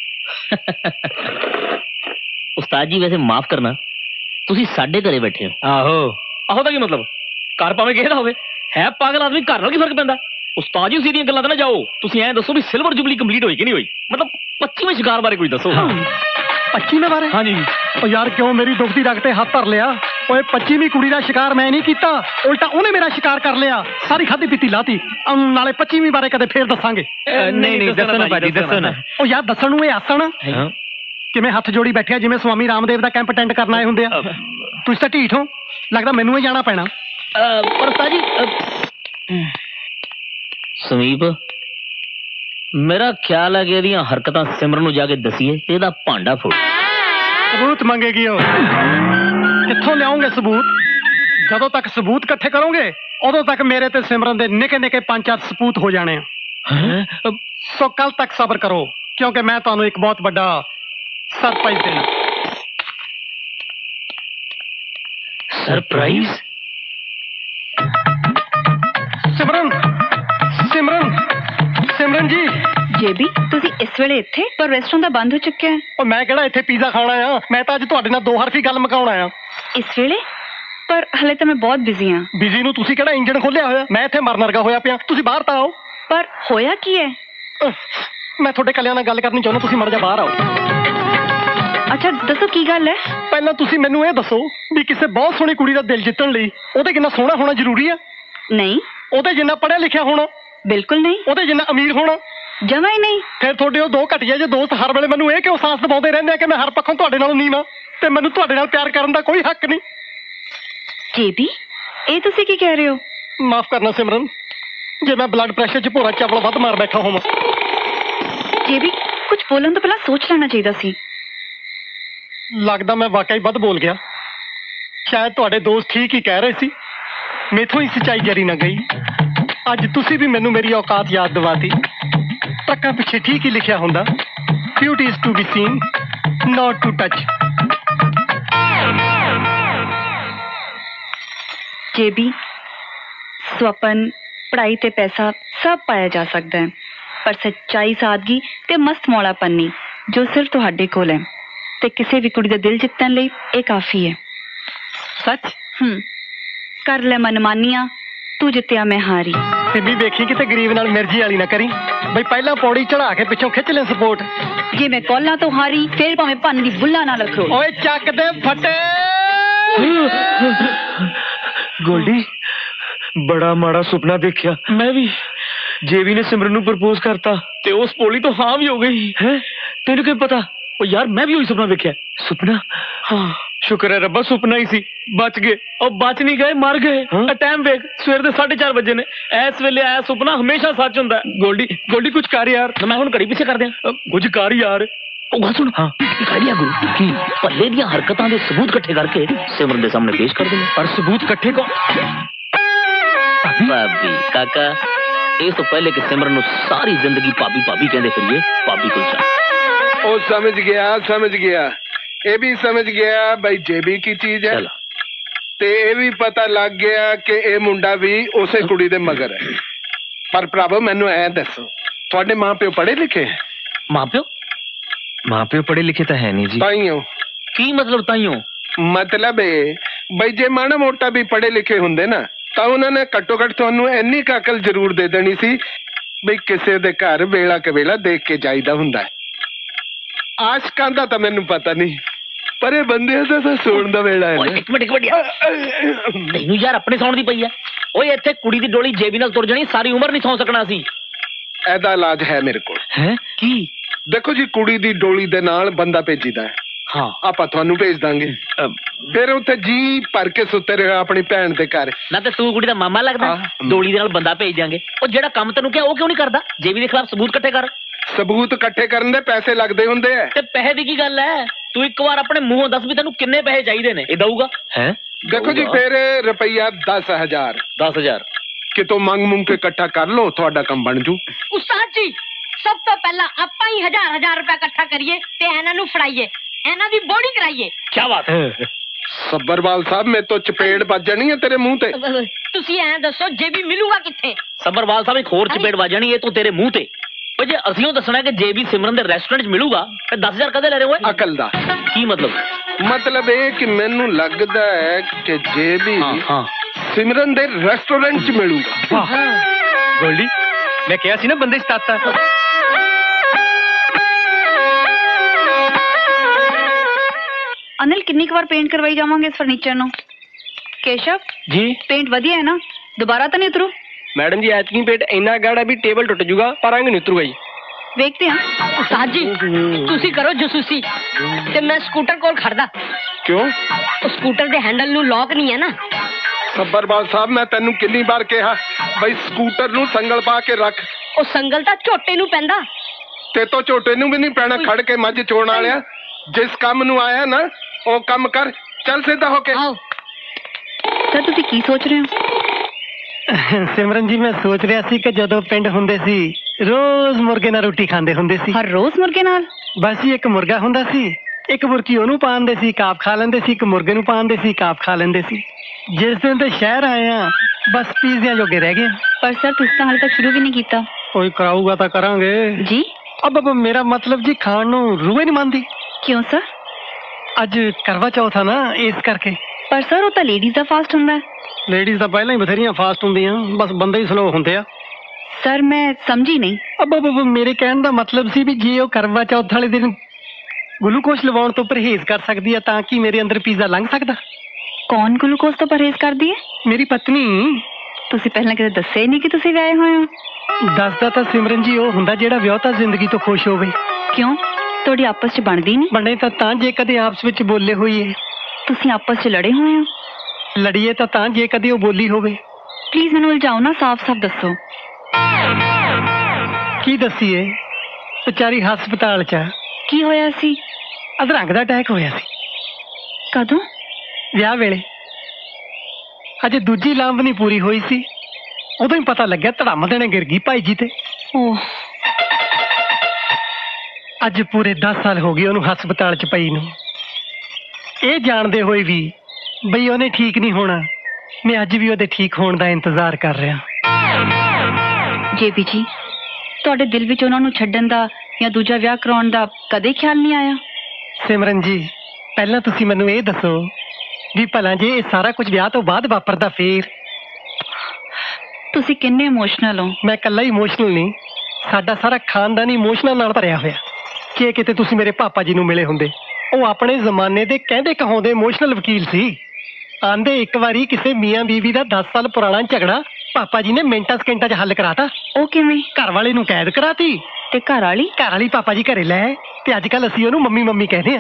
ਉਸਤਾਦ ਜੀ ਵੈਸੇ ਮਾਫ ਕਰਨਾ, ਤੁਸੀਂ ਸਾਡੇ ਘਰੇ ਬੈਠੇ ਹੋ। ਆਹੋ ਆਹੋ ਦਾ ਕੀ ਮਤਲਬ? ਘਰ ਭਾਵੇਂ ਕਿਸੇ ਦਾ ਹੋਵੇ, ਹੈ ਪਾਗਲ ਆਦਮੀ, ਘਰ ਨਾਲ ਕੀ ਫਰਕ ਪੈਂਦਾ? ਉਸਤਾਦ ਜੀ ਉਸੇ ਦੀਆਂ ਗੱਲਾਂ ਤੇ ਨਾ ਜਾਓ। ਤੁਸੀਂ ਐਂ ਦੱਸੋ ਵੀ ਸਿਲਵਰ ਜੁਬਲੀ ਕੰਪਲੀਟ ਹੋਈ ਕਿ ਨਹੀਂ ਹੋਈ? ਮਤਲਬ ਪੱਚੀਵੇਂ ਸ਼ਿਕਾਰ ਬਾਰੇ ਕੁਝ ਦੱਸੋ। ਪੱਚੀਵੇਂ ਬਾਰੇ? ਹਾਂਜੀ। ਉਹ ਯਾਰ ਕਿਉਂ ਮੇਰੀ ਦੁੱਖ ਦੀ ਰਗ ਤੇ ਹੱਥ ਧਰ ਲਿਆ? ਓਏ ਪੱਚੀਵੀਂ ਕੁੜੀ ਦਾ ਸ਼ਿਕਾਰ ਮੈਂ ਨਹੀਂ ਕੀਤਾ, ਉਲਟਾ ਉਹਨੇ ਮੇਰਾ ਸ਼ਿਕਾਰ ਕਰ ਲਿਆ। ਸਾਰੀ ਖਾਧੀ ਪੀਤੀ ਲਾਤੀ। ਨਾਲੇ ਪੱਚੀਵੀਂ ਬਾਰੇ ਕਦੇ ਫੇਰ ਦੱਸਾਂਗੇ। ਨਹੀਂ ਨਹੀਂ ਦੱਸੋ ਨਾ ਭਾਜੀ, ਦੱਸੋ ਨਾ। ਉਹ ਯਾਰ ਦੱਸਣ ਨੂੰ ਇਹ ਆਸਣ ਕਿਵੇਂ ਹੱਥ ਜੋੜੀ ਬੈਠਿਆ ਜਿਵੇਂ ਸਵਾਮੀ ਰਾਮਦੇਵ ਦਾ ਕੈਂਪ ਅਟੈਂਡ ਕਰਨ ਆਏ ਹੁੰਦੇ ਆ। ਤੁਸੀਂ ਤਾਂ ਢੀਠ ਹੋ, ਲੱਗਦਾ ਮੈਨੂੰ ਹੀ ਜਾਣਾ ਪੈਣਾ। ਪਰ ਉਸਤਾਦ ਜੀ ਸਮੀਪ, ਮੇਰਾ ਖਿਆਲ ਹੈ ਕਿ ਇਹਦੀਆਂ ਹਰਕਤਾਂ ਸਿਮਰਨ ਨੂੰ ਜਾ ਕੇ ਦਸੀਏ ਤੇ ਇਹਦਾ ਭਾਂਡਾ ਫੋੜ। ਸਬੂਤ ਮੰਗੇਗੀ ਉਹ, ਕਿੱਥੋਂ ਲਿਆਉਂਗੇ ਸਬੂਤ? ਜਦੋਂ ਤੱਕ ਸਬੂਤ ਇਕੱਠੇ ਕਰੋਗੇ ਉਦੋਂ ਤੱਕ ਮੇਰੇ ਤੇ ਸਿਮਰਨ ਦੇ ਨਿੱਕੇ ਨਿੱਕੇ ਪੰਜ ਚਾਰ ਸਬੂਤ ਹੋ ਜਾਣੇ ਆ। ਸੋ ਕੱਲ ਤੱਕ ਸਬਰ ਕਰੋ, ਕਿਉਂਕਿ ਮੈਂ ਤੁਹਾਨੂੰ ਇੱਕ ਬਹੁਤ ਵੱਡਾ ਸਰਪ੍ਰਾਈਜ਼ ਦੇਣਾ। ਸਰਪ੍ਰਾਈਜ਼? ਸਿਮਰਨ ਸਿਮਰਨ ਸਿਮਰਨ ਜੀ। ਜੇਬੀ ਤੁਸੀਂ ਇਸ ਵੇਲੇ ਇੱਥੇ? ਪਰ ਰੈਸਟੋਰੈਂਟ ਤਾਂ ਬੰਦ ਹੋ ਚੁੱਕਿਆ ਹੈ। ਉਹ ਮੈਂ ਕਿਹੜਾ ਇੱਥੇ ਪੀਜ਼ਾ ਖਾਣਾ ਆ, ਮੈਂ ਤਾਂ ਅੱਜ ਤੁਹਾਡੇ ਨਾਲ ਦੋ ਹਰਫੀ ਗੱਲ ਮੁਕਾਉਣਾ ਆ। ਇਸ ਵੇਲੇ? ਪਰ ਹਲੇ ਤਾਂ ਮੈਂ ਬਹੁਤ ਬਿਜ਼ੀ ਹਾਂ। ਬਿਜ਼ੀ ਨੂੰ ਤੁਸੀਂ ਕਿਹੜਾ ਇੰਜਣ ਖੋਲਿਆ ਹੋਇਆ? ਮੈਂ ਇੱਥੇ ਮਰਨ ਵਰਗਾ ਹੋਇਆ ਪਿਆ, ਤੁਸੀਂ ਬਾਹਰ ਤਾਂ ਆਓ। ਪਰ ਹੋਇਆ ਕੀ ਹੈ? ਮੈਂ ਤੁਹਾਡੇ ਕੱਲਿਆਂ ਨਾਲ ਗੱਲ ਕਰਨੀ ਚਾਹੁੰਦਾ, ਤੁਸੀਂ ਮਾੜਾ ਜਿਹਾ ਬਾਹਰ ਆਓ। ਅੱਛਾ ਦੱਸੋ ਕੀ ਗੱਲ ਹੈ? ਪਹਿਲਾਂ ਤੁਸੀਂ ਮੈਨੂੰ ਇਹ ਦੱਸੋ ਵੀ ਕਿਸੇ ਬਹੁਤ ਸੋਹਣੀ ਕੁੜੀ ਦਾ ਦਿਲ ਜਿੱਤਣ ਲਈ ਉਹਦੇ ਕਿੰਨਾ ਸੋਹਣਾ ਹੋਣਾ ਜ਼ਰੂਰੀ ਆ? ਨਹੀਂ। ਉਹਦੇ ਜਿੰਨਾ ਪੜ੍ਹਿਆ ਲਿਖਿਆ ਹੋਣਾ? ਬਿਲਕੁਲ ਨਹੀਂ। ਉਹਦੇ ਜਿੰਨਾ ਅਮੀਰ ਹੋਣਾ? ਜਮਾ ਹੀ ਨਹੀਂ। ਫਿਰ ਤੁਹਾਡੇ ਉਹ ਦੋ ਘਟੀਆ ਜਿਹੇ ਦੋਸਤ ਹਰ ਵੇਲੇ ਮੈਨੂੰ ਇਹ ਕਿਉਂ ਸਾਹਸ ਦਿਵਾਉਂਦੇ ਰਹਿੰਦੇ ਆ ਕਿ ਮੈਂ ਹਰ ਪੱਖੋਂ ਤੁਹਾਡੇ ਨਾਲੋਂ ਨੀਵਾਂ ਤੇ ਮੈਨੂੰ ਤੁਹਾਡੇ ਨਾਲ ਪਿਆਰ ਕਰਨ ਦਾ ਕੋਈ ਹੱਕ ਨਹੀਂ? ਜੇਬੀ ਇਹ ਤੁਸੀਂ ਕੀ ਕਹਿ ਰਹੇ ਹੋ? ਮਾਫ ਕਰਨਾ ਸਿਮਰਨ, ਜੇ ਮੈਂ ਬਲੱਡ ਪ੍ਰੈਸ਼ਰ 'ਚ ਭੋਰਾ ਚਾਵਲ ਵੱਧ ਮਾਰ ਬੈਠਾ ਹੋਵਾਂ। ਜੇਬੀ ਕੁਝ ਬੋਲਣ ਤੋਂ ਪਹਿਲਾਂ ਸੋਚ ਲੈਣਾ ਚਾਹੀਦਾ ਸੀ। ਲੱਗਦਾ ਮੈਂ ਵਾਕਈ ਵੱਧ ਬੋਲ ਗਿਆ। ਸ਼ਾਇਦ ਤੁਹਾਡੇ ਦੋਸਤ ਠੀਕ ਹੀ ਕਹਿ ਰਹੇ ਸੀ, ਮੈਥੋਂ ਹੀ ਸੱਚਾਈ ਜਰੀ ਨਾ ਗਈ। ਅੱਜ ਤੁਸੀਂ ਵੀ ਮੈਨੂੰ ਮੇਰੀ ਔਕਾਤ ਯਾਦ ਦਿਵਾਤੀ। ਟੱਕਾਂ ਪਿੱਛੇ ਠੀਕ ਹੀ ਲਿਖਿਆ ਹੁੰਦਾ, beauty is to be seen not to touch. ਜੇਬੀ ਸੁਪਨ, ਪੜ੍ਹਾਈ ਤੇ ਪੈਸਾ ਸਭ ਪਾਇਆ ਜਾ ਸਕਦਾ ਹੈ, ਪਰ ਸੱਚਾਈ, ਸਾਦਗੀ ਤੇ ਮਸਤ ਮੌਲਾਪਨ ਨਹੀਂ ਜੋ ਸਿਰਫ ਤੁਹਾਡੇ ਕੋਲ ਹੈ। ਤੇ ਕਿਸੇ ਵੀ ਕੁੜੀ ਦਾ ਦਿਲ ਜਿੱਤਣ ਲਈ ਇਹ ਕਾਫੀ ਹੈ। ਸੱਚ? ਹੂੰ। ਕਰ ਲੈ ਮਨਮਾਨੀਆਂ, ਤੂੰ ਜਿੱਤਿਆ ਮੈਂ ਹਾਰੀ। ਸਿੱਬੀ ਵੇਖੀ ਕਿਤੇ ਗਰੀਬ ਨਾਲ ਮਿਰਜੀ ਵਾਲੀ ਨਾ ਕਰੀ ਬਈ, ਪਹਿਲਾਂ ਪੌੜੀ ਚੜਾ ਕੇ ਪਿੱਛੋਂ ਖਿੱਚ ਲੈ ਸਪੋਰਟ। ਜੇ ਮੈਂ ਕੋਲਾਂ ਤੋਂ ਹਾਰੀ ਫੇਰ ਭਾਵੇਂ ਭੰਨ ਦੀ ਬੁੱਲਾ ਨਾਲ ਰੱਖੋ। ਓਏ ਚੱਕ ਦੇ ਫੱਟੇ। ਗੋਲਡੀ ਬੜਾ ਮਾੜਾ ਸੁਪਨਾ ਦੇਖਿਆ ਮੈਂ ਵੀ। ਜੇਬੀ ਨੇ ਸਿਮਰਨ ਨੂੰ ਪ੍ਰਪੋਜ਼ ਕਰਤਾ ਤੇ ਉਸ ਪੋਲੀ ਤੋਂ ਹਾਂ ਵੀ ਹੋ ਗਈ ਹੈ। ਤੈਨੂੰ ਕੀ ਪਤਾ? ਉਹ ਯਾਰ ਮੈਂ ਵੀ ਉਹੀ ਸੁਪਨਾ ਵੇਖਿਆ। ਸੁਪਨਾ? ਹਾਂ ਸ਼ੁਕਰ ਹੈ ਰੱਬਾ, ਸੁਪਨਾ ਹੀ ਸੀ, ਬਚ ਗਏ। ਉਹ ਬਚ ਨਹੀਂ ਗਏ, ਮਰ ਗਏ। ਟਾਈਮ ਵੇਖ, ਸਵੇਰ ਦੇ ਸਾਢੇ ਚਾਰ ਵਜੇ ਨੇ। ਇਸ ਵੇਲੇ ਆਇਆ ਸੁਪਨਾ ਹਮੇਸ਼ਾ ਸੱਚ ਹੁੰਦਾ। ਗੋਲਡੀ ਗੋਲਡੀ ਕੁਝ ਕਰ ਯਾਰ। ਮੈਂ ਹੁਣ ਘੜੀ ਪਿੱਛੇ ਕਰਦੇ ਆ। ਕੁਝ ਕਰ ਯਾਰ। ਉਹ ਗੱਲ ਸੁਣ। ਹਾਂ ਕਾੜੀਆ ਗੁਰੂ ਕੀ ਭੱਲੇ ਦੀਆਂ ਹਰਕਤਾਂ ਦੇ ਸਬੂਤ ਇਕੱਠੇ ਕਰਕੇ ਸਿਮਰਨ ਦੇ ਸਾਹਮਣੇ ਪੇਸ਼ ਕਰ ਦੇਣੇ। ਪਰ ਸਬੂਤ ਇਕੱਠੇ ਕੋ? ਭਾਬੀ ਕਾਕਾ, ਇਸ ਤੋਂ ਪਹਿਲੇ ਕਿ ਸਿਮਰਨ ਨੂੰ ਸਾਰੀ ਜ਼ਿੰਦਗੀ ਭਾਬੀ ਭਾਬੀ ਕਹਿੰਦੇ ਫਿਰੀਏ, ਭਾਬੀ ਕੁਲਚਾ। ਉਹ ਸਮਝ ਗਿਆ ਸਮਝ ਗਿਆ, ਇਹ ਵੀ ਸਮਝ ਗਿਆ ਬਈ ਜੇਬੀ ਕੀ ਚੀਜ਼ ਹੈ, ਤੇ ਇਹ ਵੀ ਪਤਾ ਲੱਗ ਗਿਆ ਕਿ ਇਹ ਮੁੰਡਾ ਵੀ ਉਸੇ ਕੁੜੀ ਦੇ ਮਗਰ ਹੈ। ਪਰ ਭਰਾਵੋ ਮੈਨੂੰ ਐ ਦੱਸੋ, ਤੁਹਾਡੇ ਮਾਂ ਪਿਓ ਪੜ੍ਹੇ ਲਿਖੇ? ਮਾਂ ਪਿਓ? ਮਾਂ ਪਿਓ ਪੜ੍ਹੇ ਲਿਖੇ ਤਾਂ ਹੈ ਨਹੀਂ ਜੀ। ਤਾਈਓ? ਕੀ ਮਤਲਬ ਤਾਈਓ? ਮਤਲਬ ਇਹ ਬਈ ਜੇ ਮਾੜਾ ਮੋਟਾ ਵੀ ਪੜ੍ਹੇ ਲਿਖੇ ਹੁੰਦੇ ਨਾ ਤਾਂ ਉਹਨਾਂ ਨੇ ਘੱਟੋ ਘੱਟ ਤੁਹਾਨੂੰ ਇੰਨੀ ਕੁ ਅਕਲ ਜ਼ਰੂਰ ਦੇ ਦੇਣੀ ਸੀ ਬਈ ਕਿਸੇ ਦੇ ਘਰ ਵੇਲਾ ਕਵੇਲਾ ਦੇਖ ਕੇ ਜਾਈਦਾ ਹੁੰਦਾ। ਆਸ਼ਕਾਂ ਦਾ ਤਾਂ ਮੈਨੂੰ ਪਤਾ ਨਹੀਂ, ਪਰ ਇਹ ਬੰਦਿਆਂ ਦਾ ਤਾਂ ਸੌਣ ਦਾ ਵੇਲਾ ਹੈ। ਇੱਕ ਮਿੰਟ ਇੱਕ ਮਿੰਟ ਯਾਰ, ਤੈਨੂੰ ਯਾਰ ਆਪਣੇ ਸੌਣ ਦੀ ਪਈ ਆ। ਓਏ ਇੱਥੇ ਕੁੜੀ ਦੀ ਡੋਲੀ ਜੇਬੀ ਨਾਲ ਤੁਰ ਜਾਣੀ, ਸਾਰੀ ਉਮਰ ਨਹੀਂ ਸੌਂ ਸਕਣਾ ਸੀ। ਇਹਦਾ ਇਲਾਜ ਹੈ ਮੇਰੇ ਕੋਲ। ਹੈ ਕੀ? ਦੇਖੋ ਜੀ, ਕੁੜੀ ਦੀ ਡੋਲੀ ਦੇ ਨਾਲ ਬੰਦਾ ਭੇਜੀਦਾ ਹੈ, ਹਾਂ ਆਪਾਂ ਤੁਹਾਨੂੰ ਭੇਜ ਦਾਂਗੇ ਫਿਰ ਉੱਥੇ ਜੀ ਭਰ ਕੇ ਸੁੱਤੇ ਰਹੋ ਆਪਣੀ ਭੈਣ ਦੇ ਘਰ। ਨਾ ਤੇ ਤੂੰ ਕੁੜੀ ਦਾ ਮਾਮਾ ਲੱਗਦਾ, ਡੋਲੀ ਦੇ ਨਾਲ ਬੰਦਾ ਭੇਜ ਦਿਆਂਗੇ। ਉਹ ਜਿਹੜਾ ਕੰਮ ਤੈਨੂੰ ਕਿਹਾ ਉਹ ਕਿਉਂ ਨਹੀਂ ਕਰਦਾ? ਜੇਬੀ ਦੇ ਖਿਲਾਫ ਸਬੂਤ ਇਕੱਠੇ ਕਰ। ਸਬੂਤ ਇਕੱਠੇ ਕਰਨ ਦੇ ਪੈਸੇ ਲੱਗਦੇ ਹੁੰਦੇ ਆ। ਤੇ ਪੈਸੇ ਦੀ ਕੀ ਗੱਲ ਹੈ? ਤੂੰ ਇੱਕ ਵਾਰ ਆਪਣੇ ਮੂੰਹੋਂ ਦੱਸ ਵੀ ਤੈਨੂੰ ਕਿੰਨੇ ਪੈਸੇ ਚਾਹੀਦੇ ਨੇ, ਇਹ ਦਊਗਾ? ਹੈ ਦੇਖੋ ਜੀ ਫਿਰ ਰੁਪਈਆ ਦਸ ਹਜ਼ਾਰ ਦਸ ਹਜ਼ਾਰ ਕਿਤੋਂ ਮੰਗ ਮੁੰਗ ਕੇ ਇਕੱਠਾ ਕਰ ਲੋ, ਤੁਹਾਡਾ ਕੰਮ ਬਣ ਜੂ। ਉਸਤਾਦ ਜੀ ਸਭ ਤੋਂ ਪਹਿਲਾਂ ਆਪਾਂ ਹੀ ਹਜ਼ਾਰ ਹਜ਼ਾਰ ਰੁਪਏ ਇਕੱਠਾ ਕਰੀਏ ਤੇ ਇਹਨਾਂ ਨੂੰ ਫੜਾਈਏ, ਇਹਨਾਂ ਦੀ ਬੋਡੀ ਕਰਾਈਏ। ਕੀ ਬਾਤ ਹੈ ਸੱਬਰਵਾਲ ਸਾਹਿਬ, ਮੇਰੇ ਤੋਂ ਚਪੇੜ ਵੱਜ ਜਾਣੀ ਹੈ ਤੇਰੇ ਮੂੰਹ ਤੇ। ਤੁਸੀਂ ਐਂ ਦੱਸੋ ਜੇਬੀ ਮਿਲੂਗਾ ਕਿੱਥੇ? ਸੱਬਰਵਾਲ ਸਾਹਿਬ ਇੱਕ ਹੋਰ ਚਪੇੜ ਵੱਜਣੀ ਹੈ ਤੂੰ ਤੇਰੇ ਮੂੰਹ ਤੇ। ਉਹ ਜੇ ਅਸੀਂ ਉਹ ਦੱਸਣਾ ਕਿ ਜੇਬੀ ਸਿਮਰਨ ਦੇ ਰੈਸਟੋਰੈਂਟ 'ਚ ਮਿਲੂਗਾ ਤੇ ਦਸ ਹਜ਼ਾਰ ਕਦੇ ਲੈ ਰਹੇ ਹੋ? ਅਕਲ ਦਾ ਕੀ ਮਤਲਬ? ਮਤਲਬ ਇਹ ਕਿ ਮੈਨੂੰ ਲੱਗਦਾ ਹੈ ਕਿ ਜੇਬੀ ਹਾਂ ਸਿਮਰਨ ਦੇ ਰੈਸਟੋਰੈਂਟ 'ਚ ਮਿਲੂਗਾ। ਗੋਲਡੀ, ਮੈਂ ਕਿਹਾ ਸੀ ਨਾ ਬੰਦੇ ਸਤਾਤਾ। ਅਨਿਲ ਕਿੰਨੀ ਕੁ ਵਾਰ ਪੇਂਟ ਕਰਵਾਈ ਜਾਵਾਂਗੇ ਇਸ ਫਰਨੀਚਰ ਨੂੰ? ਕੇਸ਼ਵ ਜੀ ਪੇਂਟ ਵਧੀਆ ਹੈ ਨਾ? ਦੁਬਾਰਾ ਤਾਂ ਨਹੀਂ ਉਤਰੂ? ਮੈਡਮ ਜੀ ਐਤਕੀ ਪੇਟ ਇੰਨਾ ਗਾੜਾ ਵੀ ਟੇਬਲ ਟੁੱਟ ਜੂਗਾ ਪਰ ਰੰਗ ਨਹੀਂ ਉਤਰੂਗਾ ਜੀ। ਵੇਖਦੇ ਹਾਂ। ਉਸਤਾਦ ਜੀ ਤੁਸੀਂ ਕਰੋ ਜਸੂਸੀ ਤੇ ਮੈਂ ਸਕੂਟਰ ਕੋਲ ਖੜਦਾ। ਕਿਉਂ? ਉਹ ਸਕੂਟਰ ਦੇ ਹੈਂਡਲ ਨੂੰ ਲੌਕ ਨਹੀਂ ਹੈ ਨਾ। ਸੱਬਰਵਾਲ ਸਾਹਿਬ, ਮੈਂ ਤੈਨੂੰ ਕਿੰਨੀ ਵਾਰ ਕਿਹਾ ਬਈ ਸਕੂਟਰ ਨੂੰ ਸੰਗਲ ਪਾ ਕੇ ਰੱਖ। ਉਹ ਸੰਗਲ ਤਾਂ ਝੋਟੇ ਨੂੰ ਪੈਂਦਾ। ਤੇ ਤੋਂ ਝੋਟੇ ਨੂੰ ਵੀ ਨਹੀਂ ਪੈਣਾ। ਖੜ ਕੇ ਮੱਝ ਚੋਣ ਵਾਲਿਆ, ਜਿਸ ਕੰਮ ਨੂੰ ਆਇਆ ਨਾ ਉਹ ਕੰਮ ਕਰ। ਚੱਲ ਸਿੱਧਾ ਹੋ ਕੇ। ਆਓ ਸਰ ਤੁਸੀਂ ਕੀ ਸੋਚ ਰਹੇ ਹੋ? ਸਿਮਰਨ ਜੀ, ਮੈਂ ਸੋਚ ਰਿਹਾ ਸੀ ਕਿ ਜਦੋਂ ਪਿੰਡ ਹੁੰਦੇ ਸੀ ਰੋਜ਼ ਮੁਰਗੇ ਨਾਲ ਰੋਟੀ ਖਾਂਦੇ ਹੁੰਦੇ ਸੀ। ਹਰ ਰੋਜ਼ ਮੁਰਗੇ ਨਾਲ? ਬਸ ਜੀ, ਇੱਕ ਮੁਰਗਾ ਹੁੰਦਾ ਸੀ, ਇੱਕ ਮੁਰਗੀ ਉਹਨੂੰ ਪਾਉਂਦੇ ਸੀ, ਕਾਪ ਖਾ ਲੈਂਦੇ ਸੀ। ਇੱਕ ਮੁਰਗੇ ਨੂੰ ਪਾਉਂਦੇ ਸੀ, ਕਾਪ ਖਾ ਲੈਂਦੇ ਸੀ। ਜਿਸ ਦਿਨ ਤੇ ਸ਼ਹਿਰ ਆਏ ਆ ਬਸ ਪੀਜ਼ਿਆਂ ਜੋਗੇ ਰਹਿ ਗਏ। ਪਰ ਸਰ ਤੁਸੀਂ ਤਾਂ ਹਾਲੇ ਤੱਕ ਸ਼ੁਰੂ ਵੀ ਨਹੀਂ ਕੀਤਾ। ਕੋਈ ਕਰਾਊਗਾ ਤਾਂ ਕਰਾਂਗੇ ਜੀ। ਅਬ ਅਬ ਮੇਰਾ ਮਤਲਬ ਜੀ ਖਾਣ ਨੂੰ ਰੂਹ ਹੀ ਨਹੀਂ ਮੰਨਦੀ। ਕਿਉਂ ਸਰ? ਅੱਜ ਕਰਵਾ ਚੌਥ ਆ ਨਾ, ਇਸ ਕਰਕੇ। ਪਰ ਸਰ ਉਹ ਤਾਂ ਲੇਡੀਜ਼ ਦਾ ਫਾਸਟ ਹੁੰਦਾ ਹੈ। ਲੇਡੀਜ਼ ਤਾਂ ਪਹਿਲਾਂ ਹੀ ਬਥੇਰੀਆਂ ਫਾਸਟ ਹੁੰਦੀਆਂ, ਬਸ ਬੰਦੇ ਹੀ ਸਲੋ ਹੁੰਦੇ ਆ। ਸਰ ਮੈਂ ਸਮਝੀ ਨਹੀਂ। ਅਬ ਅਬ ਮੇਰੇ ਕਹਿਣ ਦਾ ਮਤਲਬ ਸੀ ਵੀ ਜੇ ਉਹ ਕਰਵਾ ਚੌਥ ਵਾਲੇ ਦਿਨ ਗਲੂਕੋਸ਼ ਲਵਾਉਣ ਤੋਂ ਪਰਹੇਜ਼ ਕਰ ਸਕਦੀ ਆ ਤਾਂ ਕੀ ਮੇਰੇ ਅੰਦਰ ਪੀਜ਼ਾ ਲੰਘ ਸਕਦਾ? ਕੌਣ ਗਲੂਕੋਜ਼ ਤੋਂ ਪਰਹੇਜ਼ ਕਰਦੀ ਹੈ? ਮੇਰੀ ਪਤਨੀ। ਤੁਸੀਂ ਪਹਿਲਾਂ ਕਦੇ ਦੱਸਿਆ ਹੀ ਨਹੀਂ ਕਿ ਤੁਸੀਂ ਵਿਆਹੇ ਹੋਏ ਹੋ। ਦੱਸਦਾ ਤਾਂ ਸਿਮਰਨ ਜੀ ਉਹ ਹੁੰਦਾ ਜਿਹੜਾ ਵਿਆਹਤਾ ਜ਼ਿੰਦਗੀ ਤੋਂ ਖੁਸ਼ ਹੋਵੇ। ਕਿਉਂ? ਤੁਹਾਡੀ ਆਪਸ 'ਚ ਬਣਦੀ ਨਹੀਂ? ਬਣੇ ਤਾਂ ਤਾਂ ਜੇ ਕਦੇ ਆਪਸ ਵਿੱਚ ਬੋਲੇ ਹੋਈਏ। ਤੁਸੀਂ ਆਪਸ 'ਚ ਲੜੇ ਹੋਏ ਹੋ? ਲੜੀਏ ਤਾਂ ਤਾਂ ਜੇ ਕਦੇ ਉਹ ਬੋਲੀ ਹੋਵੇ। ਪਲੀਜ਼ ਮੈਨੂੰ ਉਲਝਾਓ ਨਾ, ਸਾਫ਼-ਸਾਫ਼ ਦੱਸੋ। ਕੀ ਦੱਸੀਏ, ਵਿਚਾਰੀ ਹਸਪਤਾਲ 'ਚ। ਕੀ ਹੋਇਆ ਸੀ? ਅਧਰੰਗ ਦਾ ਅਟੈਕ ਹੋਇਆ ਸੀ। ਕਦੋਂ? ਵਿਆਹ ਵੇਲੇ। ਅਜੇ ਦੂਜੀ ਲਾਂਭ ਨਹੀਂ ਪੂਰੀ ਹੋਈ ਸੀ, ਉਦੋਂ ਹੀ ਪਤਾ ਲੱਗਿਆ ਧੜਮ ਦੇਣੇ ਗਿਰ ਗਈ ਭਾਈ ਜੀ ਤੇ। ਓਹ, ਅੱਜ ਪੂਰੇ ਦਸ ਸਾਲ ਹੋ ਗਏ ਉਹਨੂੰ ਹਸਪਤਾਲ 'ਚ ਪਈ ਨੂੰ। ਇਹ ਜਾਣਦੇ ਹੋਏ ਵੀ ਬਈ ਉਹਨੇ ਠੀਕ ਨਹੀਂ ਹੋਣਾ, ਮੈਂ ਅੱਜ ਵੀ ਉਹਦੇ ਠੀਕ ਹੋਣ ਦਾ ਇੰਤਜ਼ਾਰ ਕਰ ਰਿਹਾ। ਜੇਬੀ ਜੀ, ਤੁਹਾਡੇ ਦਿਲ ਵਿੱਚ ਉਹਨਾਂ ਨੂੰ ਛੱਡਣ ਦਾ ਜਾਂ ਦੂਜਾ ਵਿਆਹ ਕਰਾਉਣ ਦਾ ਕਦੇ ਖਿਆਲ ਨਹੀਂ ਆਇਆ? ਸਿਮਰਨ ਜੀ, ਪਹਿਲਾਂ ਤੁਸੀਂ ਮੈਨੂੰ ਇਹ ਦੱਸੋ ਵੀ ਭਲਾ ਜੇ ਇਹ ਸਾਰਾ ਕੁਝ ਵਿਆਹ ਤੋਂ ਬਾਅਦ ਵਾਪਰਦਾ ਫੇਰ? ਤੁਸੀਂ ਕਿੰਨੇ ਇਮੋਸ਼ਨਲ ਹੋ। ਮੈਂ ਇਕੱਲਾ ਹੀ ਇਮੋਸ਼ਨਲ ਨਹੀਂ, ਸਾਡਾ ਸਾਰਾ ਖਾਨਦਾਨ ਹੀ ਇਮੋਸ਼ਨਲ ਨਾਲ ਭਰਿਆ ਹੋਇਆ। ਜੇ ਕਿਤੇ ਤੁਸੀਂ ਮੇਰੇ ਪਾਪਾ ਜੀ ਨੂੰ ਮਿਲੇ ਹੁੰਦੇ, ਉਹ ਆਪਣੇ ਜ਼ਮਾਨੇ ਦੇ ਕਹਿੰਦੇ ਕਹਾਉਂਦੇ ਇਮੋਸ਼ਨਲ ਵਕੀਲ ਸੀ। ਆਂਦੇ ਇੱਕ ਵਾਰੀ ਕਿਸੇ ਮੀਆਂ ਬੀਵੀ ਦਾ ਦਸ ਸਾਲ ਪੁਰਾਣਾ ਝਗੜਾ ਪਾਪਾ ਜੀ ਨੇ ਮਿੰਟਾਂ ਸਕਿੰਟਾਂ 'ਚ ਹੱਲ ਕਰਾਤਾ। ਉਹ ਕਿਵੇਂ? ਘਰ ਵਾਲੇ ਨੂੰ ਕੈਦ ਕਰਾਤੀ ਤੇ ਘਰ ਵਾਲੀ? ਘਰ ਵਾਲੀ ਪਾਪਾ ਜੀ ਘਰੇ ਲੈ, ਤੇ ਅੱਜ ਕੱਲ ਅਸੀਂ ਉਹਨੂੰ ਮੰਮੀ ਮੰਮੀ ਕਹਿੰਦੇ ਆ।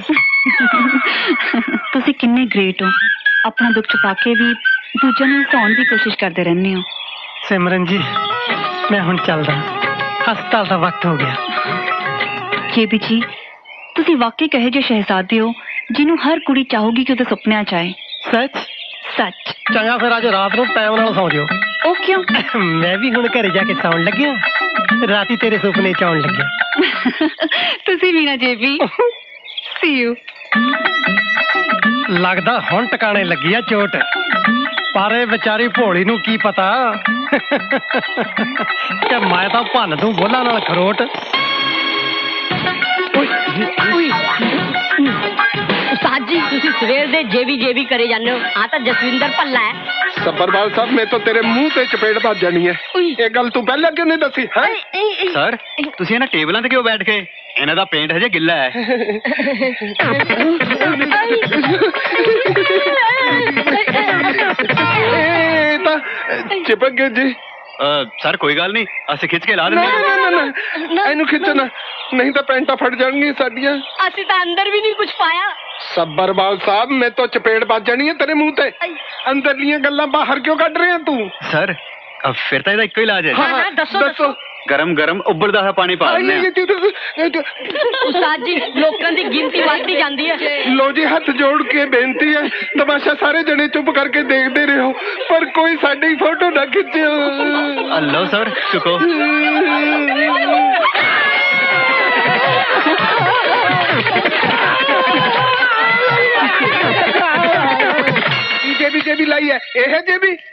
ਤੁਸੀਂ ਕਿੰਨੇ ਗ੍ਰੇਟ ਹੋ, ਆਪਣਾ ਦੁੱਖ ਛੁਪਾ ਕੇ ਵੀ ਦੂਜਿਆਂ ਨੂੰ ਹਸਾਉਣ ਦੀ ਕੋਸ਼ਿਸ਼ ਕਰਦੇ ਰਹਿੰਦੇ ਹੋ। ਸਿਮਰਨ ਜੀ, ਮੈਂ ਹੁਣ ਚੱਲਦਾ, ਹਸਪਤਾਲ ਦਾ ਵਕਤ ਹੋ ਗਿਆ। ਜੇਬੀ ਜੀ, ਤੁਸੀਂ ਵਾਕਈ ਕਹੇ ਜੇ ਸ਼ਹਿਜ਼ਾਦੇ ਹੋ ਜਿਹਨੂੰ ਹਰ ਕੁੜੀ ਚਾਹੂਗੀ ਕਿ ਉਹਦੇ ਸੁਪਨਿਆਂ 'ਚ ਆਏ। ਸੱਚ? ਸੱਚ। ਚੰਗਾ ਫਿਰ ਅੱਜ ਰਾਤ ਨੂੰ ਟਾਈਮ ਨਾਲ ਸੌਂ ਜਿਓ। ਉਹ ਕਿਉਂ? ਮੈਂ ਵੀ ਹੁਣ ਘਰੇ ਜਾ ਕੇ ਸੌਣ ਲੱਗਿਆ, ਰਾਤੀ ਤੇਰੇ ਸੁਪਨੇ 'ਚ ਆਉਣ ਲੱਗਿਆ। ਤੁਸੀਂ ਵੀ ਨਾ ਜੇਬੀ। C you. ਲੱਗਦਾ ਹੁਣ ਟਿਕਾਣੇ ਲੱਗੀ ਆ ਚੋਟ, ਪਰ ਇਹ ਵਿਚਾਰੀ ਭੋਲੀ ਨੂੰ ਕੀ ਪਤਾ ਕਿ ਮੈਂ ਤਾਂ ਭੰਨ ਦੂੰ ਬੋਲਾਂ ਨਾਲ ਖਰੋਟ। ਉਸਤਾਦ ਜੀ, ਤੁਸੀਂ ਸਵੇਰ ਦੇ ਜੇਬੀ ਜੇਬੀ ਕਰੇ ਜਾਂਦੇ ਹੋ। ਆ ਤਾਂ ਜਸਵਿੰਦਰ ਭੱਲਾ ਹੈ। ਸੱਬਰਵਾਲ ਸਾਹਿਬ, ਮੇਰੇ ਤੋਂ ਤੇਰੇ ਮੂੰਹ ਤੇ ਚਪੇੜ ਵੱਜ ਜਾਣੀ ਹੈ। ਇਹ ਗੱਲ ਤੂੰ ਪਹਿਲਾਂ ਕਿਉਂ ਨਹੀਂ ਦੱਸੀ? ਹੈ ਸਰ, ਤੁਸੀਂ ਇਹਨਾਂ ਟੇਬਲਾਂ ਤੇ ਕਿਉਂ ਬੈਠ ਕੇ? ਇਹਨਾਂ ਦਾ ਪੇਂਟ ਹਜੇ ਗਿੱਲਾ ਹੈ। ਇਹ ਤਾਂ ਚਿਪਕ ਗਏ ਜੀ। ਸਰ ਕੋਈ ਗੱਲ ਨਹੀਂ, ਅਸੀਂ ਖਿੱਚ ਕੇ ਲਾ ਨਾ ਦਿੰਦੇ ਨਾ ਨਾ ਨਾ, ਇਹਨੂੰ ਖਿੱਚਣਾ। ਨਹੀਂ ਤਾਂ ਪੈਂਟਾਂ ਫਟ ਜਾਣਗੀਆਂ ਸਾਡੀਆਂ। ਅਸੀਂ ਤਾਂ ਅੰਦਰ ਵੀ ਨਹੀਂ ਕੁਝ ਪਾਇਆ। ਸੱਬਰਵਾਲ ਸਾਹਿਬ ਮੈਂ ਤੋਂ ਚਪੇੜ ਵੱਜ ਜਾਣੀ ਹੈ ਤੇਰੇ ਮੂੰਹ ਤੇ। ਅੰਦਰਲੀਆਂ ਗੱਲਾਂ ਬਾਹਰ ਕਿਉਂ ਕੱਢ ਰਹੇ ਆ ਤੂੰ? ਸਰ ਫਿਰ ਤਾਂ ਇਹਦਾ ਇੱਕੋ ਇਲਾਜ ਹੈ। ਹਾਂ ਹਾਂ ਦੱਸੋ ਦੱਸੋ। ਗਰਮ ਗਰਮ ਉਬਲਦਾ ਹੋਇਆ ਪਾਣੀ ਪਾ ਦਿੰਦੇ ਆ। ਉਸਤਾਦ ਜੀ ਲੋਕਾਂ ਦੀ ਗਿਣਤੀ ਵੱਧਦੀ ਜਾਂਦੀ ਹੈ। ਲੋ ਜੀ ਹੱਥ ਜੋੜ ਕੇ ਬੇਨਤੀ ਹੈ, ਤਮਾਸ਼ਾ ਸਾਰੇ ਜਣੇ ਚੁੱਪ ਕਰਕੇ ਦੇਖਦੇ ਰਹੋ, ਪਰ ਕੋਈ ਸਾਡੀ ਫੋਟੋ ਨਾ ਖਿੱਚਿਓ। ਲਓ ਸਰ ਚੁੱਕੋ। ਜੇਬੀ ਜੇਬੀ ਲਾਈ ਹੈ ਇਹ ਜੇਬੀ।